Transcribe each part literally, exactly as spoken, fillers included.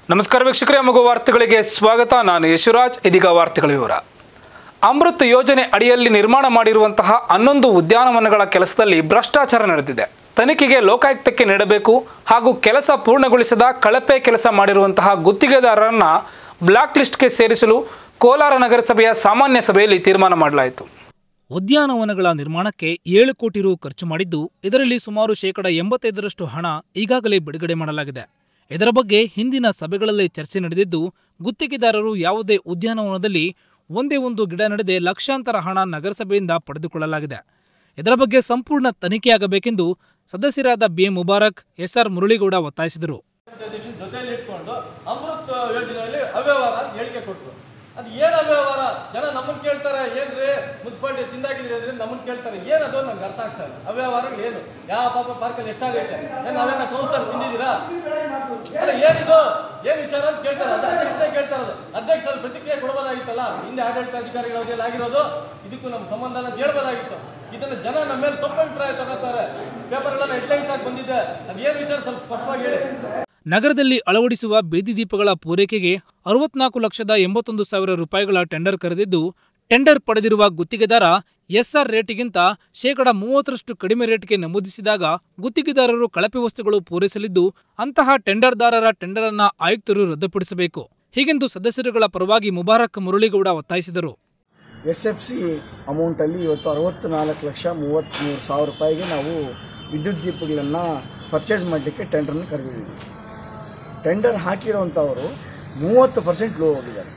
ನಮಸ್ಕಾರ ವೀಕ್ಷಕರೇ, ಮಗು ವಾರ್ತೆಗಳಿಗೆ ಸ್ವಾಗತ. ನಾನು ಯಶುರಾಜ್. ಇದೀಗ ವಾರ್ತೆಗಳ ವಿವರ. ಅಮೃತ್ ಯೋಜನೆ ಅಡಿಯಲ್ಲಿ ನಿರ್ಮಾಣ ಮಾಡಿರುವಂತಹ ಹನ್ನೊಂದು ಉದ್ಯಾನವನಗಳ ಕೆಲಸದಲ್ಲಿ ಭ್ರಷ್ಟಾಚಾರ ನಡೆದಿದೆ. ತನಿಖೆಗೆ ಲೋಕಾಯುಕ್ತಕ್ಕೆ ನೀಡಬೇಕು ಹಾಗೂ ಕೆಲಸ ಪೂರ್ಣಗೊಳಿಸದ ಕಳಪೆ ಕೆಲಸ ಮಾಡಿರುವಂತಹ ಗುತ್ತಿಗೆದಾರರನ್ನ ಬ್ಲಾಕ್ ಲಿಸ್ಟ್ಗೆ ಸೇರಿಸಲು ಕೋಲಾರ ನಗರಸಭೆಯ ಸಾಮಾನ್ಯ ಸಭೆಯಲ್ಲಿ ತೀರ್ಮಾನ ಮಾಡಲಾಯಿತು. ಉದ್ಯಾನವನಗಳ ನಿರ್ಮಾಣಕ್ಕೆ ಏಳು ಕೋಟಿ ರು ಖರ್ಚು ಮಾಡಿದ್ದು, ಇದರಲ್ಲಿ ಸುಮಾರು ಶೇಕಡ ಎಂಬತ್ತೈದರಷ್ಟು ಹಣ ಈಗಾಗಲೇ ಬಿಡುಗಡೆ ಮಾಡಲಾಗಿದೆ. ಇದರ ಬಗ್ಗೆ ಹಿಂದಿನ ಸಭೆಗಳಲ್ಲೇ ಚರ್ಚೆ ನಡೆದಿದ್ದು, ಗುತ್ತಿಗೆದಾರರು ಯಾವುದೇ ಉದ್ಯಾನವನದಲ್ಲಿ ಒಂದೇ ಒಂದು ಗಿಡ ನಡೆದೇ ಲಕ್ಷಾಂತರ ಹಣ ನಗರಸಭೆಯಿಂದ ಪಡೆದುಕೊಳ್ಳಲಾಗಿದೆ. ಇದರ ಬಗ್ಗೆ ಸಂಪೂರ್ಣ ತನಿಖೆಯಾಗಬೇಕೆಂದು ಸದಸ್ಯರಾದ B M Mubarak, S R Muraligowda ಒತ್ತಾಯಿಸಿದರು. ಅದು ಏನು ಅವ್ಯವಹಾರ? ಜನ ನಮ್ಮನ್ನು ಕೇಳ್ತಾರೆ, ಏನ್ರಿ ಮುನ್ಸಿಪಾಲಿಟಿ ತಿಂದಾಗಿದ್ರಿ ಅಂದ್ರೆ ನಮ್ಮನ್ನು ಕೇಳ್ತಾರೆ, ಏನದು ನಂಗೆ ಅರ್ಥ ಆಗ್ತಾ ಇಲ್ಲ. ಅವ್ಯವಹಾರ ಏನು? ಯಾವ ಪಾಪ ಪಾರ್ಕಲ್ಲಿ ಎಷ್ಟಾಗೈತೆ? ಏನು ನಾವೇನ ಕೌನ್ಸರ್ ತಿಂದಿದ್ದೀರಾ? ಅಲ್ಲ, ಏನಿದು ಏನು ವಿಚಾರ ಅಂತ ಕೇಳ್ತಾರೆ. ಅದು ಅಧ್ಯಕ್ಷರೇ ಕೇಳ್ತಾರೆ. ಅದು ಅಧ್ಯಕ್ಷರಲ್ಲಿ ಪ್ರತಿಕ್ರಿಯೆ ಕೊಡಬಹುದಾಗಿತ್ತಲ್ಲ. ಹಿಂದೆ ಆಡಳಿತಾಧಿಕಾರಿಗಳ ಅವಧಿಯಲ್ಲಿ ಆಗಿರೋದು, ಇದಕ್ಕೂ ನಮ್ಮ ಸಂಬಂಧ ಅಂತ ಹೇಳ್ಬೋದಾಗಿತ್ತು. ಇದನ್ನು ಜನ ನಮ್ಮ ಮೇಲೆ ತಪ್ಪು ಅಭಿಪ್ರಾಯ ತಗೋತಾರೆ. ಪೇಪರ್ಗಳೆಲ್ಲ ಹೆಡ್ಲೈನ್ಸ್ ಆಗಿ ಬಂದಿದೆ. ಅದೇನು ವಿಚಾರ ಸ್ವಲ್ಪ ಸ್ಪಷ್ಟವಾಗಿ ಹೇಳಿ. ನಗರದಲ್ಲಿ ಅಳವಡಿಸುವ ಬೀದಿ ದೀಪಗಳ ಪೂರೈಕೆಗೆ ಅರವತ್ನಾಲ್ಕು ಲಕ್ಷದ ಎಂಬತ್ತೊಂದು ಸಾವಿರ ರೂಪಾಯಿಗಳ ಟೆಂಡರ್ ಕರೆದಿದ್ದು, ಟೆಂಡರ್ ಪಡೆದಿರುವ ಗುತ್ತಿಗೆದಾರ ಎಸ್ಆರ್ ರೇಟ್ಗಿಂತ ಶೇಕಡ ಮೂವತ್ತರಷ್ಟು ಕಡಿಮೆ ರೇಟ್ಗೆ ನಮೂದಿಸಿದಾಗ ಗುತ್ತಿಗೆದಾರರು ಕಳಪೆ ವಸ್ತುಗಳು ಪೂರೈಸಲಿದ್ದು, ಅಂತಹ ಟೆಂಡರ್ದಾರರ ಟೆಂಡರ್ ಅನ್ನ ಆಯುಕ್ತರು ರದ್ದುಪಡಿಸಬೇಕು. ಹೀಗೆಂದು ಸದಸ್ಯರುಗಳ ಪರವಾಗಿ ಮುಬಾರಕ್ ಮುರಳಿಗೌಡ ಒತ್ತಾಯಿಸಿದರು. ಎಸ್ ಎಫ್ ಸಿ ಅಮೌಂಟಲ್ಲಿ ಇವತ್ತು ಅರವತ್ತು ನಾಲ್ಕು ಲಕ್ಷ ಮೂವತ್ತ್ಮೂರು ಸಾವಿರ ರೂಪಾಯಿಗೆ ನಾವು ವಿದ್ಯುತ್ ದೀಪಗಳನ್ನು ಪರ್ಚೇಸ್ ಮಾಡಲಿಕ್ಕೆ ಟೆಂಡರ್ನ ಕರೆದಿದ್ದೀವಿ. ಟೆಂಡರ್ ಹಾಕಿರೋವಂಥವರು ಮೂವತ್ತು ಪರ್ಸೆಂಟ್ ಲೋ ಹೋಗಿದ್ದಾರೆ.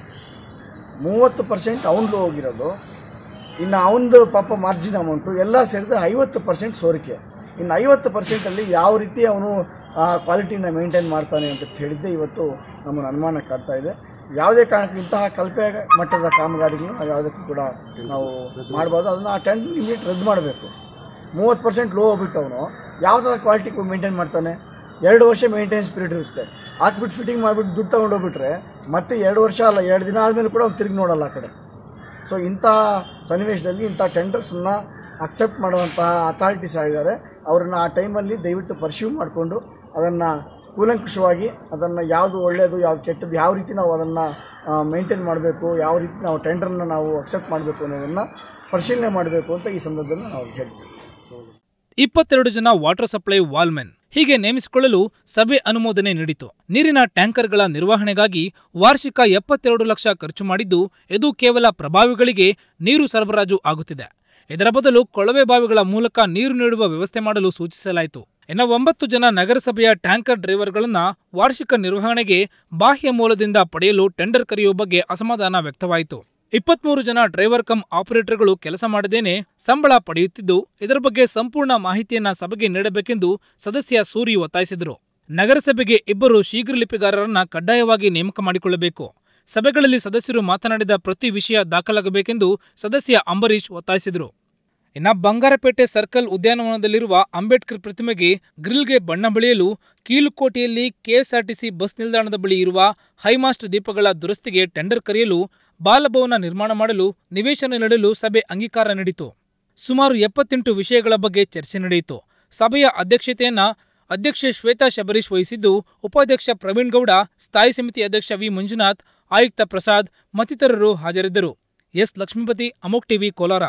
ಮೂವತ್ತು ಪರ್ಸೆಂಟ್ ಅವ್ನು ಲೋ ಹೋಗಿರೋದು. ಇನ್ನು ಅವನದು ಪಾಪ ಮಾರ್ಜಿನ್ ಅಮೌಂಟು ಎಲ್ಲ ಸೇರಿದ ಐವತ್ತು ಪರ್ಸೆಂಟ್ ಸೋರಿಕೆ. ಇನ್ನು ಐವತ್ತು ಪರ್ಸೆಂಟಲ್ಲಿ ಯಾವ ರೀತಿ ಅವನು ಕ್ವಾಲಿಟಿನ ಮೇಂಟೈನ್ ಮಾಡ್ತಾನೆ ಅಂತ ಹೇಳಿದ್ದೆ ಇವತ್ತು ನಮ್ಮನ್ನು ಅನುಮಾನ ಕಾಡ್ತಾ ಇದೆ. ಯಾವುದೇ ಕಾರಣಕ್ಕೂ ಇಂತಹ ಕಳಪೆ ಮಟ್ಟದ ಕಾಮಗಾರಿಗಳನ್ನು ನಾವು ಯಾವುದಕ್ಕೂ ಕೂಡ ನಾವು ಮಾಡ್ಬೋದು. ಅದನ್ನು ಆ ಟೆಂಡರ್ ಇಮಿಡಿಯೇಟ್ ರದ್ದು ಮಾಡಬೇಕು. ಮೂವತ್ತು ಪರ್ಸೆಂಟ್ ಲೋ ಹೋಗ್ಬಿಟ್ಟು ಅವನು ಯಾವ ಥರ ಕ್ವಾಲಿಟಿ ಮೇಂಟೈನ್ ಮಾಡ್ತಾನೆ? ಎರಡು ವರ್ಷ ಮೇಂಟೆನೆನ್ಸ್ ಪೀರಿಯಡ್ ಇರುತ್ತೆ. ಹಾಕ್ಬಿಟ್ಟು ಫಿಟ್ಟಿಂಗ್ ಮಾಡಿಬಿಟ್ಟು ದುಡ್ಡು ತೊಗೊಂಡೋಗ್ಬಿಟ್ರೆ ಮತ್ತೆ ಎರಡು ವರ್ಷ ಅಲ್ಲ ಎರಡು ದಿನ ಆದಮೇಲೆ ಕೂಡ ಅವ್ನು ತಿರುಗಿ ನೋಡಲ್ಲ ಆ ಕಡೆ. ಸೊ ಇಂಥ ಸನ್ನಿವೇಶದಲ್ಲಿ ಇಂಥ ಟೆಂಡರ್ಸನ್ನು ಅಕ್ಸೆಪ್ಟ್ ಮಾಡುವಂತಹ ಅಥಾರಿಟೀಸ್ ಆಗಿದ್ದಾರೆ. ಅವರನ್ನು ಆ ಟೈಮಲ್ಲಿ ದಯವಿಟ್ಟು ಪರ್ಸ್ಯೂ ಮಾಡಿಕೊಂಡು ಅದನ್ನು ಕೂಲಂಕುಷವಾಗಿ ಅದನ್ನು ಯಾವುದು ಒಳ್ಳೆಯದು ಯಾವುದು ಕೆಟ್ಟದ್ದು, ಯಾವ ರೀತಿ ನಾವು ಅದನ್ನು ಮೇಂಟೈನ್ ಮಾಡಬೇಕು, ಯಾವ ರೀತಿ ನಾವು ಟೆಂಡರ್ನ ನಾವು ಅಕ್ಸೆಪ್ಟ್ ಮಾಡಬೇಕು ಅನ್ನೋದನ್ನು ಪರಿಶೀಲನೆ ಮಾಡಬೇಕು ಅಂತ ಈ ಸಂದರ್ಭದಲ್ಲಿ ನಾವು ಹೇಳ್ತೀವಿ. ಇಪ್ಪತ್ತೆರಡು ಜನ ವಾಟರ್ ಸಪ್ಲೈ ವಾಲ್ಮೆನ್ ಹೀಗೆ ನೇಮಿಸಿಕೊಳ್ಳಲು ಸಭೆ ಅನುಮೋದನೆ ನೀಡಿತು. ನೀರಿನ ಟ್ಯಾಂಕರ್ಗಳ ನಿರ್ವಹಣೆಗಾಗಿ ವಾರ್ಷಿಕ ಎಪ್ಪತ್ತೆರಡು ಲಕ್ಷ ಖರ್ಚು ಮಾಡಿದ್ದು, ಇದು ಕೇವಲ ಪ್ರಭಾವಿಗಳಿಗೆ ನೀರು ಸರಬರಾಜು ಆಗುತ್ತಿದೆ. ಇದರ ಬದಲು ಕೊಳವೆ ಬಾವಿಗಳ ಮೂಲಕ ನೀರು ನೀಡುವ ವ್ಯವಸ್ಥೆ ಮಾಡಲು ಸೂಚಿಸಲಾಯಿತು. ಇನ್ನು ಒಂಬತ್ತು ಜನ ನಗರಸಭೆಯ ಟ್ಯಾಂಕರ್ ಡ್ರೈವರ್ಗಳನ್ನ ವಾರ್ಷಿಕ ನಿರ್ವಹಣೆಗೆ ಬಾಹ್ಯ ಮೂಲದಿಂದ ಪಡೆಯಲು ಟೆಂಡರ್ ಕರೆಯುವ ಬಗ್ಗೆ ಅಸಮಾಧಾನ ವ್ಯಕ್ತವಾಯಿತು. ಇಪ್ಪತ್ಮೂರು ಜನ ಡ್ರೈವರ್ ಕಮ್ ಆಪರೇಟರ್ಗಳು ಕೆಲಸ ಮಾಡದೇನೆ ಸಂಬಳ ಪಡೆಯುತ್ತಿದ್ದು, ಇದರ ಬಗ್ಗೆ ಸಂಪೂರ್ಣ ಮಾಹಿತಿಯನ್ನ ಸಭೆಗೆ ನೀಡಬೇಕೆಂದು ಸದಸ್ಯ ಸೂರಿ ಒತ್ತಾಯಿಸಿದರು. ನಗರಸಭೆಗೆ ಇಬ್ಬರು ಶೀಘ್ರಲಿಪಿಗಾರರನ್ನ ಕಡ್ಡಾಯವಾಗಿ ನೇಮಕ ಮಾಡಿಕೊಳ್ಳಬೇಕು. ಸಭೆಗಳಲ್ಲಿ ಸದಸ್ಯರು ಮಾತನಾಡಿದ ಪ್ರತಿ ವಿಷಯ ದಾಖಲಾಗಬೇಕೆಂದು ಸದಸ್ಯ ಅಂಬರೀಶ್ ಒತ್ತಾಯಿಸಿದರು. ಇನ್ನು ಬಂಗಾರಪೇಟೆ ಸರ್ಕಲ್ ಉದ್ಯಾನವನದಲ್ಲಿರುವ ಅಂಬೇಡ್ಕರ್ ಪ್ರತಿಮೆಗೆ ಗ್ರಿಲ್ಗೆ ಬಣ್ಣ ಬಳಿಯಲು ಕೀಲುಕೋಟೆಯಲ್ಲಿ ಕೆಎಸ್ಆರ್ಟಿಸಿ ಬಸ್ ನಿಲ್ದಾಣದ ಬಳಿ ಇರುವ ಹೈಮಾಸ್ಟ್ ದೀಪಗಳ ದುರಸ್ತಿಗೆ ಟೆಂಡರ್ ಕರೆಯಲು ಬಾಲಭವನ ನಿರ್ಮಾಣ ಮಾಡಲು ನಿವೇಶನ ನೀಡಲು ಸಭೆ ಅಂಗೀಕಾರ ನೀಡಿತು. ಸುಮಾರು ಎಪ್ಪತ್ತೆಂಟು ವಿಷಯಗಳ ಬಗ್ಗೆ ಚರ್ಚೆ ನಡೆಯಿತು. ಸಭೆಯ ಅಧ್ಯಕ್ಷತೆಯನ್ನ ಅಧ್ಯಕ್ಷೆ ಶ್ವೇತಾ ಶಬರೀಶ್ ವಹಿಸಿದ್ದು, ಉಪಾಧ್ಯಕ್ಷ ಪ್ರವೀಣ್ ಗೌಡ, ಸ್ಥಾಯಿ ಸಮಿತಿ ಅಧ್ಯಕ್ಷ ವಿ ಮಂಜುನಾಥ್, ಆಯುಕ್ತ ಪ್ರಸಾದ್ ಮತ್ತಿತರರು ಹಾಜರಿದ್ದರು. ಎಸ್ ಲಕ್ಷ್ಮೀಪತಿ, ಅಮೋಕ್ ಟಿವಿ, ಕೋಲಾರ.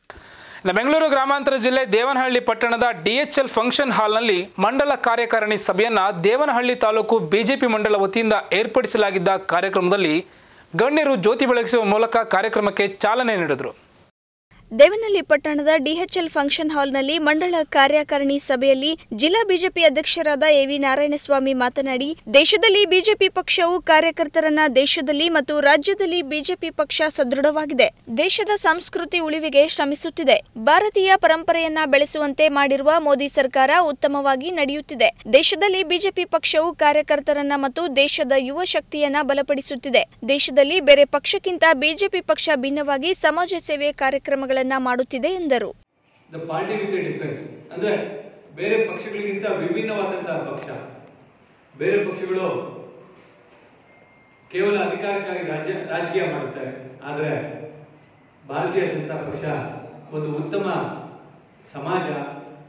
ಬೆಂಗಳೂರು ಗ್ರಾಮಾಂತರ ಜಿಲ್ಲೆ ದೇವನಹಳ್ಳಿ ಪಟ್ಟಣದ ಡಿಎಚ್ಎಲ್ ಫಂಕ್ಷನ್ ಹಾಲ್ನಲ್ಲಿ ಮಂಡಲ ಕಾರ್ಯಕಾರಿಣಿ ಸಭೆಯನ್ನ ದೇವನಹಳ್ಳಿ ತಾಲೂಕು ಬಿಜೆಪಿ ಮಂಡಲ ವತಿಯಿಂದ ಏರ್ಪಡಿಸಲಾಗಿದ್ದ ಕಾರ್ಯಕ್ರಮದಲ್ಲಿ ಗಣ್ಯರು ಜ್ಯೋತಿ ಬೆಳಗಿಸುವ ಮೂಲಕ ಕಾರ್ಯಕ್ರಮಕ್ಕೆ ಚಾಲನೆ ನೀಡಿದರು. ದೇವನಹಳ್ಳಿ ಪಟ್ಟಣದ ಡಿಎಚ್ಎಲ್ ಫಂಕ್ಷನ್ ಹಾಲ್ನಲ್ಲಿ ಮಂಡಳ ಕಾರ್ಯಕಾರಿಣಿ ಸಭೆಯಲ್ಲಿ ಜಿಲ್ಲಾ ಬಿಜೆಪಿ ಅಧ್ಯಕ್ಷರಾದ ಎವಿ ನಾರಾಯಣಸ್ವಾಮಿ ಮಾತನಾಡಿ, ದೇಶದಲ್ಲಿ ಬಿಜೆಪಿ ಪಕ್ಷವು ಕಾರ್ಯಕರ್ತರನ್ನ ದೇಶದಲ್ಲಿ ಮತ್ತು ರಾಜ್ಯದಲ್ಲಿ ಬಿಜೆಪಿ ಪಕ್ಷ ಸದೃಢವಾಗಿದೆ. ದೇಶದ ಸಂಸ್ಕೃತಿ ಉಳಿವಿಗೆ ಶ್ರಮಿಸುತ್ತಿದೆ. ಭಾರತೀಯ ಪರಂಪರೆಯನ್ನ ಬೆಳೆಸುವಂತೆ ಮಾಡಿರುವ ಮೋದಿ ಸರ್ಕಾರ ಉತ್ತಮವಾಗಿ ನಡೆಯುತ್ತಿದೆ. ದೇಶದಲ್ಲಿ ಬಿಜೆಪಿ ಪಕ್ಷವು ಕಾರ್ಯಕರ್ತರನ್ನ ಮತ್ತು ದೇಶದ ಯುವ ಶಕ್ತಿಯನ್ನ ಬಲಪಡಿಸುತ್ತಿದೆ. ದೇಶದಲ್ಲಿ ಬೇರೆ ಪಕ್ಷಕ್ಕಿಂತ ಬಿಜೆಪಿ ಪಕ್ಷ ಭಿನ್ನವಾಗಿ ಸಮಾಜ ಸೇವೆ ಕಾರ್ಯಕ್ರಮಗಳ ಮಾಡುತ್ತಿದೆ ಎಂದರು. ಅಂದ್ರೆ ಬೇರೆ ಪಕ್ಷಗಳಿಗಿಂತ ವಿಭಿನ್ನವಾದಂತಹ ಪಕ್ಷ. ಬೇರೆ ಪಕ್ಷಗಳು ಕೇವಲ ಅಧಿಕಾರಕ್ಕಾಗಿ ರಾಜ್ಯ ರಾಜಕೀಯ ಮಾಡುತ್ತಾರೆ. ಆದರೆ ಭಾರತೀಯ ಜನತಾ ಪಕ್ಷ ಒಂದು ಉತ್ತಮ ಸಮಾಜ,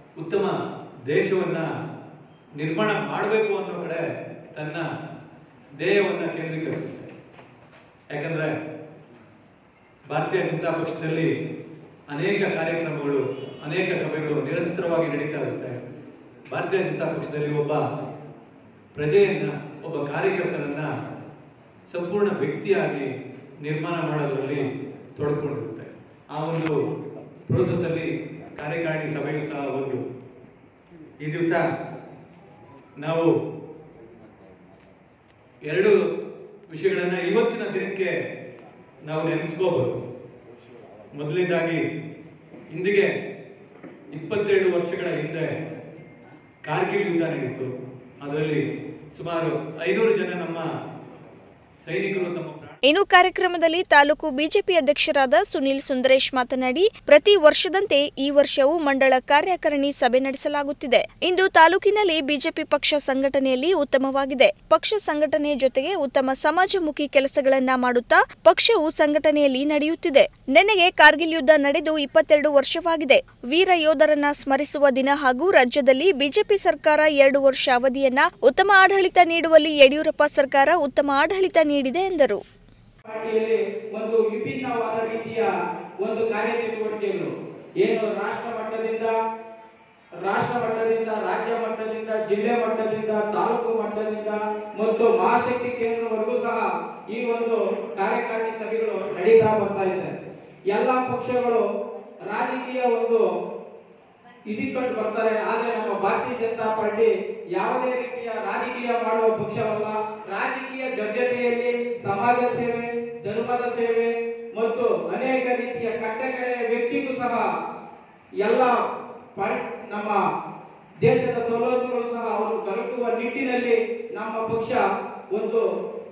ಉತ್ತಮ ದೇಶವನ್ನ ನಿರ್ಮಾಣ ಮಾಡಬೇಕು ಅನ್ನೋ ಕಡೆ ತನ್ನ ಧ್ಯೇಯವನ್ನು ಕೇಂದ್ರೀಕರಿಸುತ್ತೆ. ಯಾಕಂದರೆ ಭಾರತೀಯ ಜನತಾ ಪಕ್ಷದಲ್ಲಿ ಅನೇಕ ಕಾರ್ಯಕ್ರಮಗಳು, ಅನೇಕ ಸಭೆಗಳು ನಿರಂತರವಾಗಿ ನಡೀತಾ ಇರುತ್ತೆ. ಭಾರತೀಯ ಜನತಾ ಪಕ್ಷದಲ್ಲಿ ಒಬ್ಬ ಪ್ರಜೆಯನ್ನ, ಒಬ್ಬ ಕಾರ್ಯಕರ್ತನನ್ನ ಸಂಪೂರ್ಣ ವ್ಯಕ್ತಿಯಾಗಿ ನಿರ್ಮಾಣ ಮಾಡೋದರಲ್ಲಿ ತೊಡಕೊಂಡಿರುತ್ತೆ. ಆ ಒಂದು ಪ್ರೋಸೆಸ್ ಅಲ್ಲಿ ಕಾರ್ಯಕಾರಿಣಿ ಸಭೆಯೂ ಸಹ ಒಂದು. ಈ ದಿವಸ ನಾವು ಎರಡು ವಿಷಯಗಳನ್ನ ಇವತ್ತಿನ ದಿನಕ್ಕೆ ನಾವು ನೆನಪಿಸ್ಕೋಬಹುದು. ಮೊದಲನೇದಾಗಿ, ಇಂದಿಗೆ ಇಪ್ಪತ್ತೆರಡು ವರ್ಷಗಳ ಹಿಂದೆ ಕಾರ್ಗಿಲ್ ಯುದ್ಧ ನಡೀತು. ಅದರಲ್ಲಿ ಸುಮಾರು ಐನೂರು ಜನ ನಮ್ಮ ಸೈನಿಕರು ತಮ್ಮ ಇನ್ನು ಕಾರ್ಯಕ್ರಮದಲ್ಲಿ ತಾಲೂಕು ಬಿಜೆಪಿ ಅಧ್ಯಕ್ಷರಾದ ಸುನೀಲ್ ಸುಂದರೇಶ್ ಮಾತನಾಡಿ, ಪ್ರತಿ ವರ್ಷದಂತೆ ಈ ವರ್ಷವೂ ಮಂಡಳ ಕಾರ್ಯಕಾರಿಣಿ ಸಭೆ ನಡೆಸಲಾಗುತ್ತಿದೆ. ಇಂದು ತಾಲೂಕಿನಲ್ಲಿ ಬಿಜೆಪಿ ಪಕ್ಷ ಸಂಘಟನೆಯಲ್ಲಿ ಉತ್ತಮವಾಗಿದೆ. ಪಕ್ಷ ಸಂಘಟನೆ ಜೊತೆಗೆ ಉತ್ತಮ ಸಮಾಜಮುಖಿ ಕೆಲಸಗಳನ್ನ ಮಾಡುತ್ತಾ ಪಕ್ಷವು ಸಂಘಟನೆಯಲ್ಲಿ ನಡೆಯುತ್ತಿದೆ. ನೆನೆಗೆ ಕಾರ್ಗಿಲ್ ಯುದ್ಧ ನಡೆದು ಇಪ್ಪತ್ತೆರಡು ವರ್ಷವಾಗಿದೆ. ವೀರ ಯೋಧರನ್ನ ಸ್ಮರಿಸುವ ದಿನ ಹಾಗೂ ರಾಜ್ಯದಲ್ಲಿ ಬಿಜೆಪಿ ಸರ್ಕಾರ ಎರಡು ವರ್ಷ ಅವಧಿಯನ್ನ ಉತ್ತಮ ಆಡಳಿತ ನೀಡುವಲ್ಲಿ ಯಡಿಯೂರಪ್ಪ ಸರ್ಕಾರ ಉತ್ತಮ ಆಡಳಿತ ನೀಡಿದೆ ಎಂದರು. ಪಾರ್ಟಿಯಲ್ಲಿ ಒಂದು ವಿಭಿನ್ನವಾದ ರೀತಿಯ ಒಂದು ಕಾರ್ಯಚಟುವಟಿಕೆಗಳು ಏನು ರಾಷ್ಟ್ರ ಮಟ್ಟದಿಂದ ರಾಷ್ಟ್ರ ಮಟ್ಟದಿಂದ ರಾಜ್ಯ ಮಟ್ಟದಿಂದ ಜಿಲ್ಲೆ ಮಟ್ಟದಿಂದ ತಾಲೂಕು ಮಟ್ಟದಿಂದ ಮತ್ತು ಮಹಾಶಕ್ತಿ ಕೇಂದ್ರವರೆಗೂ ಸಹ ಈ ಒಂದು ಕಾರ್ಯಕಾರಿಣಿ ಸಭೆಗಳು ನಡೀತಾ ಬರ್ತಾ ಇದೆ. ಎಲ್ಲ ಪಕ್ಷಗಳು ರಾಜಕೀಯ ಒಂದು ಇದಿಕೊಂಡು ಬರ್ತಾರೆ. ಆದ್ರೆ ನಮ್ಮ ಭಾರತೀಯ ಜನತಾ ಪಾರ್ಟಿ ಯಾವುದೇ ರೀತಿಯ ರಾಜಕೀಯ ಮಾಡುವ ಪಕ್ಷವಲ್ಲ. ರಾಜಕೀಯ ಜೊತೆಯಲ್ಲಿ ಸಮಾಜ ಸೇವೆ, ಧರ್ಮದ ಸೇವೆ ಮತ್ತು ಅನೇಕ ರೀತಿಯ ಕಟ್ಟಕಡೆಯ ವ್ಯಕ್ತಿಗೂ ಸಹ ಎಲ್ಲ ನಮ್ಮ ದೇಶದ ಸವಲತ್ತುಗಳು ಸಹ ಅವರು ತಲುಪುವ ನಿಟ್ಟಿನಲ್ಲಿ ನಮ್ಮ ಪಕ್ಷ ಒಂದು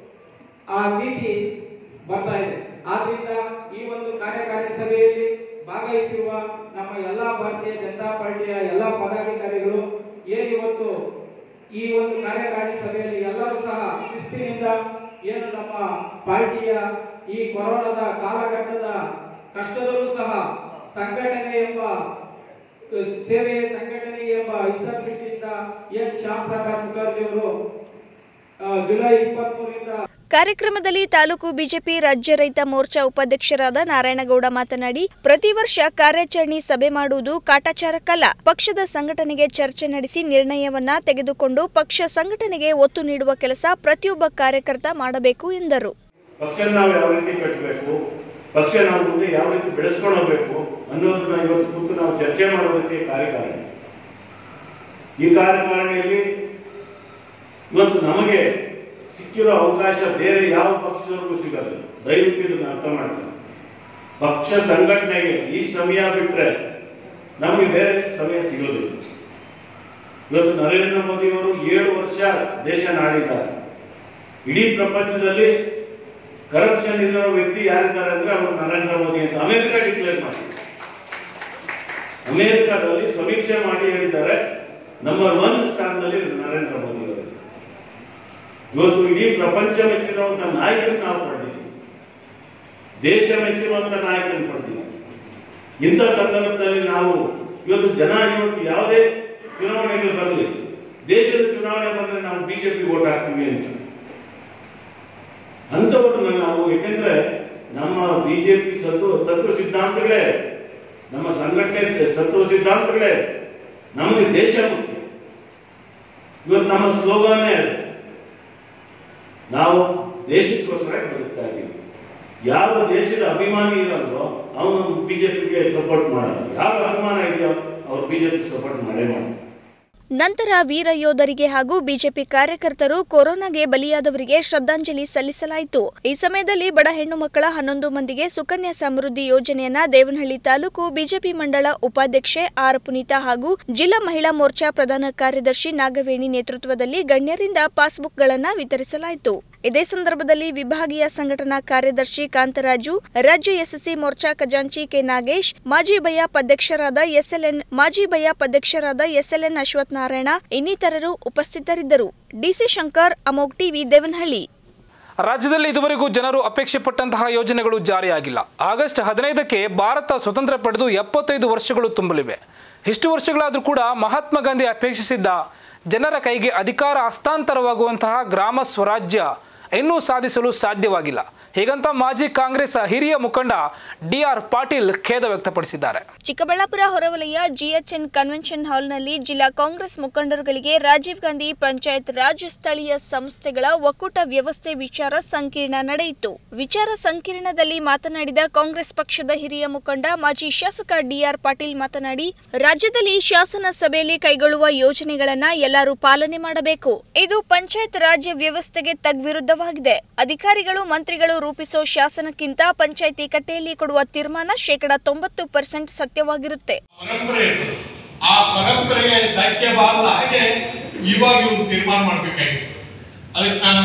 ಆ ರೀತಿ ಬರ್ತಾ ಇದೆ. ಆದ್ರಿಂದ ಈ ಒಂದು ಕಾರ್ಯಕಾರಿಣಿ ಸಭೆಯಲ್ಲಿ ಭಾಗವಹಿಸಿರುವ ನಮ್ಮ ಎಲ್ಲಾ ಭಾರತೀಯ ಜನತಾ ಪಾರ್ಟಿಯ ಎಲ್ಲಾ ಪದಾಧಿಕಾರಿಗಳು ಏನಿವತ್ತು ಈ ಒಂದು ಕಾರ್ಯಕಾರಿಣಿ ಸಭೆಯಲ್ಲಿ ಎಲ್ಲರೂ ಸಹ ಶಿಸ್ತಿನಿಂದ ಏನು ನಮ್ಮ ಪಾರ್ಟಿಯ ಈ ಕೊರೋನಾದ ಕಾಲಘಟ್ಟದ ಕಷ್ಟದಲ್ಲೂ ಸಹ ಸಂಘಟನೆ ಎಂಬ ಸೇವೆ, ಸಂಘಟನೆ ಎಂಬ ಹಿತದೃಷ್ಟಿಯಿಂದ ಎನ್ ಶ್ಯಾಮ್ ಪ್ರಕಾಶ್ ಮುಖರ್ಜಿ ಅವರು ಜುಲೈ ಇಪ್ಪತ್ತ್ ಮೂರರಿಂದ ಕಾರ್ಯಕ್ರಮದಲ್ಲಿ ತಾಲೂಕು ಬಿಜೆಪಿ ರಾಜ್ಯ ರೈತ ಮೋರ್ಚಾ ಉಪಾಧ್ಯಕ್ಷರಾದ ನಾರಾಯಣಗೌಡ ಮಾತನಾಡಿ, ಪ್ರತಿ ವರ್ಷ ಕಾರ್ಯಾಚರಣೆ ಸಭೆ ಮಾಡುವುದು ಕಾಟಾಚಾರಕ್ಕಲ್ಲ. ಪಕ್ಷದ ಸಂಘಟನೆಗೆ ಚರ್ಚೆ ನಡೆಸಿ ನಿರ್ಣಯವನ್ನ ತೆಗೆದುಕೊಂಡು ಪಕ್ಷ ಸಂಘಟನೆಗೆ ಒತ್ತು ನೀಡುವ ಕೆಲಸ ಪ್ರತಿಯೊಬ್ಬ ಕಾರ್ಯಕರ್ತ ಮಾಡಬೇಕು ಎಂದರು. ಪಕ್ಷ ನಾವು ಯಾವ ರೀತಿ ಕಟ್ಟಬೇಕು, ಪಕ್ಷ ನಾವು ಮುಂದೆ ಯಾವ ರೀತಿ ಬೆಳೆಸ್ಕೊಂಡು ಹೋಗ್ಬೇಕು ಅನ್ನೋದನ್ನ ಇವತ್ತು ಕೂತು ನಾವು ಚರ್ಚೆ ಮಾಡೋದಕ್ಕೆ ಕಾರ್ಯಕಾರಿಣಿ. ಈ ಕಾರ್ಯಕಾರಿಣಿಯಲ್ಲಿ ಇವತ್ತು ನಮಗೆ ಸಿಕ್ಕಿರೋ ಅವಕಾಶ ಬೇರೆ ಯಾವ ಪಕ್ಷದವರೆಗೂ ಸಿಗಲ್ಲ. ದಯವಿಟ್ಟು ಇದನ್ನು ಅರ್ಥ ಮಾಡ್ತಾರೆ. ಪಕ್ಷ ಸಂಘಟನೆಗೆ ಈ ಸಮಯ ಬಿಟ್ಟರೆ ನಮಗೆ ಬೇರೆ ಸಮಯ ಸಿಗೋದಿಲ್ಲ. ಇವತ್ತು ನರೇಂದ್ರ ಮೋದಿ ಅವರು ಏಳು ವರ್ಷ ದೇಶ ಆಳಿದ್ದಾರೆ. ಇಡೀ ಪ್ರಪಂಚದಲ್ಲಿ ಕರಪ್ಷನ್ ಇರೋ ವ್ಯಕ್ತಿ ಯಾರಿದ್ದಾರೆ ಅಂದ್ರೆ ಅವರು ನರೇಂದ್ರ ಮೋದಿ ಅಂತ ಅಮೆರಿಕ ಡಿಕ್ಲೇರ್ ಮಾಡಿ, ಅಮೆರಿಕದಲ್ಲಿ ಸಮೀಕ್ಷೆ ಮಾಡಿ ಹೇಳಿದ್ದಾರೆ ನಂಬರ್ ಒನ್ ಸ್ಥಾನದಲ್ಲಿ ನರೇಂದ್ರ ಮೋದಿ ಅವರು. ಇವತ್ತು ಇಡೀ ಪ್ರಪಂಚ ಮೆಚ್ಚಿರುವಂತಹ ನಾಯಕನ ನಾವು ಪಡೆದಿದ್ದೀವಿ, ದೇಶ ಮೆಚ್ಚಿರುವಂತ ನಾಯಕನ ಪಡೆದಿದ್ದೀವಿ. ಇಂಥ ಸಂದರ್ಭದಲ್ಲಿ ನಾವು ಇವತ್ತು ಜನ ಇವತ್ತು ಯಾವುದೇ ಚುನಾವಣೆಗೆ ಬರಲಿ, ದೇಶದ ಚುನಾವಣೆ ಬಂದ್ರೆ ನಾವು ಬಿಜೆಪಿ ವೋಟ್ ಹಾಕ್ತೀವಿ ಅಂತ ಅಂತವ್ರನ್ನ ನಾವು, ಯಾಕೆಂದ್ರೆ ನಮ್ಮ ಬಿಜೆಪಿ ಸತ್ವ ತತ್ವ ಸಿದ್ಧಾಂತಗಳೇ, ನಮ್ಮ ಸಂಘಟನೆ ತತ್ವ ಸಿದ್ಧಾಂತಗಳೇ ನಮಗೆ ದೇಶ ಮುಖ್ಯ. ಇವತ್ತು ನಮ್ಮ ಸ್ಲೋಗಾನೇ ಅದು, ನಾವು ದೇಶಕ್ಕೋಸ್ಕರ ಬದುಕ್ತಾ ಇದ್ದೀವಿ. ಯಾವ ದೇಶದ ಅಭಿಮಾನಿ ಇರಲ್ವೋ ಅವನು ಬಿಜೆಪಿಗೆ ಸಪೋರ್ಟ್ ಮಾಡಲ್ಲ, ಯಾವ ಅಭಿಮಾನ ಇದೆಯೋ ಅವ್ರು ಬಿಜೆಪಿಗೆ ಸಪೋರ್ಟ್ ಮಾಡೇ ಮಾಡ್ತಾರೆ. ನಂತರ ವೀರ ಯೋಧರಿಗೆ ಹಾಗೂ ಬಿಜೆಪಿ ಕಾರ್ಯಕರ್ತರು ಕೊರೋನಾಗೆ ಬಲಿಯಾದವರಿಗೆ ಶ್ರದ್ಧಾಂಜಲಿ ಸಲ್ಲಿಸಲಾಯಿತು. ಈ ಸಮಯದಲ್ಲಿ ಬಡ ಹೆಣ್ಣು ಮಕ್ಕಳ ಹನ್ನೊಂದು ಮಂದಿಗೆ ಸುಕನ್ಯಾ ಸಮೃದ್ಧಿ ಯೋಜನೆಯನ್ನ ದೇವನಹಳ್ಳಿ ತಾಲೂಕು ಬಿಜೆಪಿ ಮಂಡಳ ಉಪಾಧ್ಯಕ್ಷೆ ಆರ್ ಪುನೀತಾ ಹಾಗೂ ಜಿಲ್ಲಾ ಮಹಿಳಾ ಮೋರ್ಚಾ ಪ್ರಧಾನ ಕಾರ್ಯದರ್ಶಿ ನಾಗವೇಣಿ ನೇತೃತ್ವದಲ್ಲಿ ಗಣ್ಯರಿಂದ ಪಾಸ್ಬುಕ್ಗಳನ್ನು ವಿತರಿಸಲಾಯಿತು. ಇದೇ ಸಂದರ್ಭದಲ್ಲಿ ವಿಭಾಗೀಯ ಸಂಘಟನಾ ಕಾರ್ಯದರ್ಶಿ ಕಾಂತರಾಜು, ರಾಜ್ಯ ಎಸ್ಎಸ್ಸಿ ಮೋರ್ಚಾ ಖಜಾಂಚಿ ಕೆ ನಾಗೇಶ್, ಮಾಜಿ ಬಯಾಪ್ ಅಧ್ಯಕ್ಷರಾದ ಎಸ್ಎಲ್ಎನ್ ಮಾಜಿ ಬಯಾಪ್ ಅಧ್ಯಕ್ಷರಾದ ಎಸ್ಎಲ್ಎನ್ ಅಶ್ವಥ್ ನಾರಾಯಣ ಇನ್ನಿತರರು ಉಪಸ್ಥಿತರಿದ್ದರು. DC Shankar, Amogh TV, Devanahalli. ರಾಜ್ಯದಲ್ಲಿ ಇದುವರೆಗೂ ಜನರು ಅಪೇಕ್ಷೆ ಪಟ್ಟಂತಹ ಯೋಜನೆಗಳು ಜಾರಿಯಾಗಿಲ್ಲ. ಆಗಸ್ಟ್ ಹದಿನೈದಕ್ಕೆ ಭಾರತ ಸ್ವತಂತ್ರ ಪಡೆದು ಎಪ್ಪತ್ತೈದು ವರ್ಷಗಳು ತುಂಬಲಿವೆ. ಇಷ್ಟು ವರ್ಷಗಳಾದರೂ ಕೂಡ ಮಹಾತ್ಮ ಗಾಂಧಿ ಅಪೇಕ್ಷಿಸಿದ್ದ ಜನರ ಕೈಗೆ ಅಧಿಕಾರ ಹಸ್ತಾಂತರವಾಗುವಂತಹ ಗ್ರಾಮ ಸ್ವರಾಜ್ಯ ಇನ್ನೂ ಸಾಧಿಸಲು ಸಾಧ್ಯವಾಗಿಲ್ಲ. ಹೀಗಂತ ಮಾಜಿ ಕಾಂಗ್ರೆಸ್ ಹಿರಿಯ ಮುಖಂಡ ಡಿ ಆರ್ ಪಾಟೀಲ್ ಖೇದ ವ್ಯಕ್ತಪಡಿಸಿದ್ದಾರೆ. ಚಿಕ್ಕಬಳ್ಳಾಪುರ ಹೊರವಲಯ ಜಿಎಚ್ಎನ್ ಕನ್ವೆನ್ಷನ್ ಹಾಲ್ನಲ್ಲಿ ಜಿಲ್ಲಾ ಕಾಂಗ್ರೆಸ್ ಮುಖಂಡರುಗಳಿಗೆ ರಾಜೀವ್ ಗಾಂಧಿ ಪಂಚಾಯತ್ ರಾಜ್ ಸ್ಥಳೀಯ ಸಂಸ್ಥೆಗಳ ಒಕ್ಕೂಟ ವ್ಯವಸ್ಥೆ ವಿಚಾರ ಸಂಕಿರಣ ನಡೆಯಿತು. ವಿಚಾರ ಸಂಕಿರಣದಲ್ಲಿ ಮಾತನಾಡಿದ ಕಾಂಗ್ರೆಸ್ ಪಕ್ಷದ ಹಿರಿಯ ಮುಖಂಡ ಮಾಜಿ ಶಾಸಕ ಡಿ ಆರ್ ಪಾಟೀಲ್ ಮಾತನಾಡಿ, ರಾಜ್ಯದಲ್ಲಿ ಶಾಸನ ಸಭೆಯಲ್ಲಿ ಕೈಗೊಳ್ಳುವ ಯೋಜನೆಗಳನ್ನ ಎಲ್ಲರೂ ಪಾಲನೆ ಮಾಡಬೇಕು. ಇದು ಪಂಚಾಯತ್ ರಾಜ್ಯ ವ್ಯವಸ್ಥೆಗೆ ತದ್ವಿರುದ್ಧವಾಗಿದೆ. ಅಧಿಕಾರಿಗಳು ಮಂತ್ರಿಗಳು ರೂಪಿಸೋ ಶಾಸನಕ್ಕಿಂತ ಪಂಚಾಯಿತಿ ಕಟ್ಟೆಯಲ್ಲಿ ಕೊಡುವ ತೀರ್ಮಾನ ಶೇಕಡ ತೊಂಬತ್ತು ಪರ್ಸೆಂಟ್ ಸತ್ಯವಾಗಿರುತ್ತೆ. ಪರಂಪರೆ ಆ ಪರಂಪರೆಗೆ ಧಕ್ಕೆ ಬಾರದ ಹಾಗೆ ಇವಾಗ ಇವರು ತೀರ್ಮಾನ ಮಾಡಬೇಕಾಗಿತ್ತು. ಅದಕ್ಕೆ ನಾನು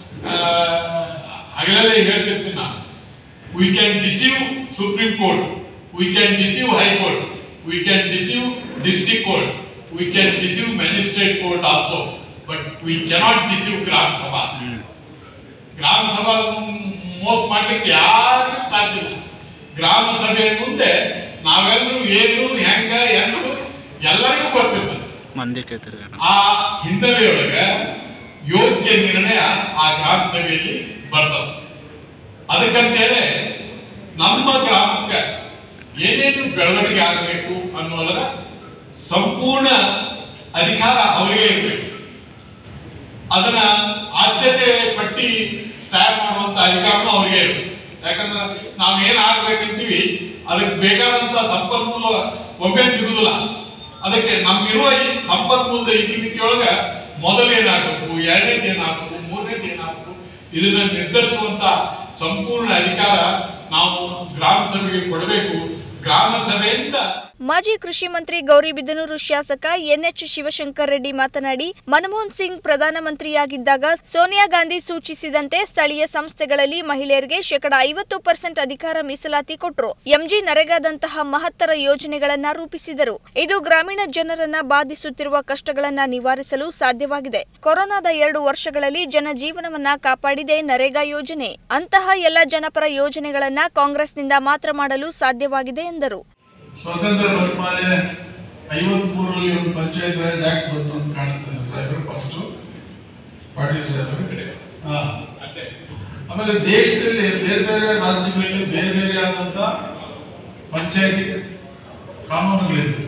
ಹಗಲಲ್ಲೇ ಹೇಳ್ತಿರ್ತೀನಿ, ನಾನು we can deceive Supreme Court, we can deceive high court, we can deceive district court, we can deceive magistrate court also, but we cannot deceive gram sabha. ಗ್ರಾಮ ಸಭಾ ಮೋಸ ಮಾಡ್ಲಿಕ್ಕೆ ಯಾರಿಗೂ ಸಾಧ್ಯ ಇಲ್ಲ. ಗ್ರಾಮ ಸಭೆ ಮುಂದೆ ನಾವೆಲ್ಲರೂ ಏನು ಹೆಂಗ ಎಂದು ಎಲ್ಲರಿಗೂ ಗೊತ್ತಿರ್ತದೆ. ಆ ಹಿನ್ನೆಲೆಯೊಳಗೆ ಯೋಗ್ಯ ನಿರ್ಣಯ ಆ ಗ್ರಾಮ ಸಭೆಯಲ್ಲಿ ಬರ್ತದೆ. ಅದಕ್ಕಂತೇಳಿ ನಮ್ಮ ಗ್ರಾಮಕ್ಕೆ ಏನೇನು ಬೆಳವಣಿಗೆ ಆಗಬೇಕು ಅನ್ನೋದರ ಸಂಪೂರ್ಣ ಅಧಿಕಾರ ಅವರಿಗೆ ಇರಬೇಕು. ಅದನ್ನ ಆದ್ಯತೆ ಪಟ್ಟಿ ತಯಾರು ಮಾಡುವಂತ ಅಧಿಕಾರನೂ ಅವ್ರಿಗೆ ಇರಬೇಕು. ಯಾಕಂದ್ರೆ ನಾವು ಏನಾಗಬೇಕಂತೀವಿ ಅದಕ್ಕೆ ಬೇಕಾದಂತ ಸಂಪನ್ಮೂಲ ಒಮ್ಮೆ ಸಿಗುದಿಲ್ಲ. ಅದಕ್ಕೆ ನಮ್ಮಿರುವ ಸಂಪನ್ಮೂಲದ ಇತಿಮಿತಿಯೊಳಗ ಮೊದಲೇನಾಗಬೇಕು, ಎರಡನೇದು ಏನಾಗಬೇಕು, ಮೂರನೇದು ಏನಾಗಬೇಕು, ಇದನ್ನ ನಿರ್ಧರಿಸುವಂತ ಸಂಪೂರ್ಣ ಅಧಿಕಾರ ನಾವು ಗ್ರಾಮ ಸಭೆಗೆ ಕೊಡಬೇಕು. ಗ್ರಾಮ ಸಭೆಯಿಂದ ಮಾಜಿ ಕೃಷಿ ಮಂತ್ರಿ ಗೌರಿಬಿದನೂರು ಶಾಸಕ ಎನ್ಎಚ್ ಶಿವಶಂಕರ್ ರೆಡ್ಡಿ ಮಾತನಾಡಿ, ಮನಮೋಹನ್ ಸಿಂಗ್ ಪ್ರಧಾನಮಂತ್ರಿಯಾಗಿದ್ದಾಗ ಸೋನಿಯಾ ಗಾಂಧಿ ಸೂಚಿಸಿದಂತೆ ಸ್ಥಳೀಯ ಸಂಸ್ಥೆಗಳಲ್ಲಿ ಮಹಿಳೆಯರಿಗೆ ಶೇಕಡ ಐವತ್ತು ಪರ್ಸೆಂಟ್ ಅಧಿಕಾರ ಮೀಸಲಾತಿ ಕೊಟ್ಟರು. ಎಂಜಿ ನರೇಗಾದಂತಹ ಮಹತ್ತರ ಯೋಜನೆಗಳನ್ನ ರೂಪಿಸಿದರು. ಇದು ಗ್ರಾಮೀಣ ಜನರನ್ನ ಬಾಧಿಸುತ್ತಿರುವ ಕಷ್ಟಗಳನ್ನ ನಿವಾರಿಸಲು ಸಾಧ್ಯವಾಗಿದೆ. ಕೊರೋನಾದ ಎರಡು ವರ್ಷಗಳಲ್ಲಿ ಜನಜೀವನವನ್ನ ಕಾಪಾಡಿದೆ ನರೇಗಾ ಯೋಜನೆ. ಅಂತಹ ಎಲ್ಲ ಜನಪರ ಯೋಜನೆಗಳನ್ನ ಕಾಂಗ್ರೆಸ್ನಿಂದ ಮಾತ್ರ ಮಾಡಲು ಸಾಧ್ಯವಾಗಿದೆ ಎಂದರು. ಸ್ವತಂತ್ರ ಬಂದ್ಮೇಲೆ ಐವತ್ ಮೂರರಲ್ಲಿ ಒಂದು ಪಂಚಾಯತ್ ರಾಜ್ ಆಕ್ಟ್ ಬಂತು ಅಂತ ಕಾಣುತ್ತೆ ಸಾಹೇಬರು. ಫಸ್ಟ್ ಪಾಟೀಲ್ ಸಾಹೇಬರ ಕಡೆ. ಆಮೇಲೆ ದೇಶದಲ್ಲಿ ಬೇರೆ ಬೇರೆ ರಾಜ್ಯಗಳಲ್ಲಿ ಬೇರೆ ಬೇರೆ ಆದಂತ ಪಂಚಾಯತಿ ಕಾನೂನುಗಳಿವೆ.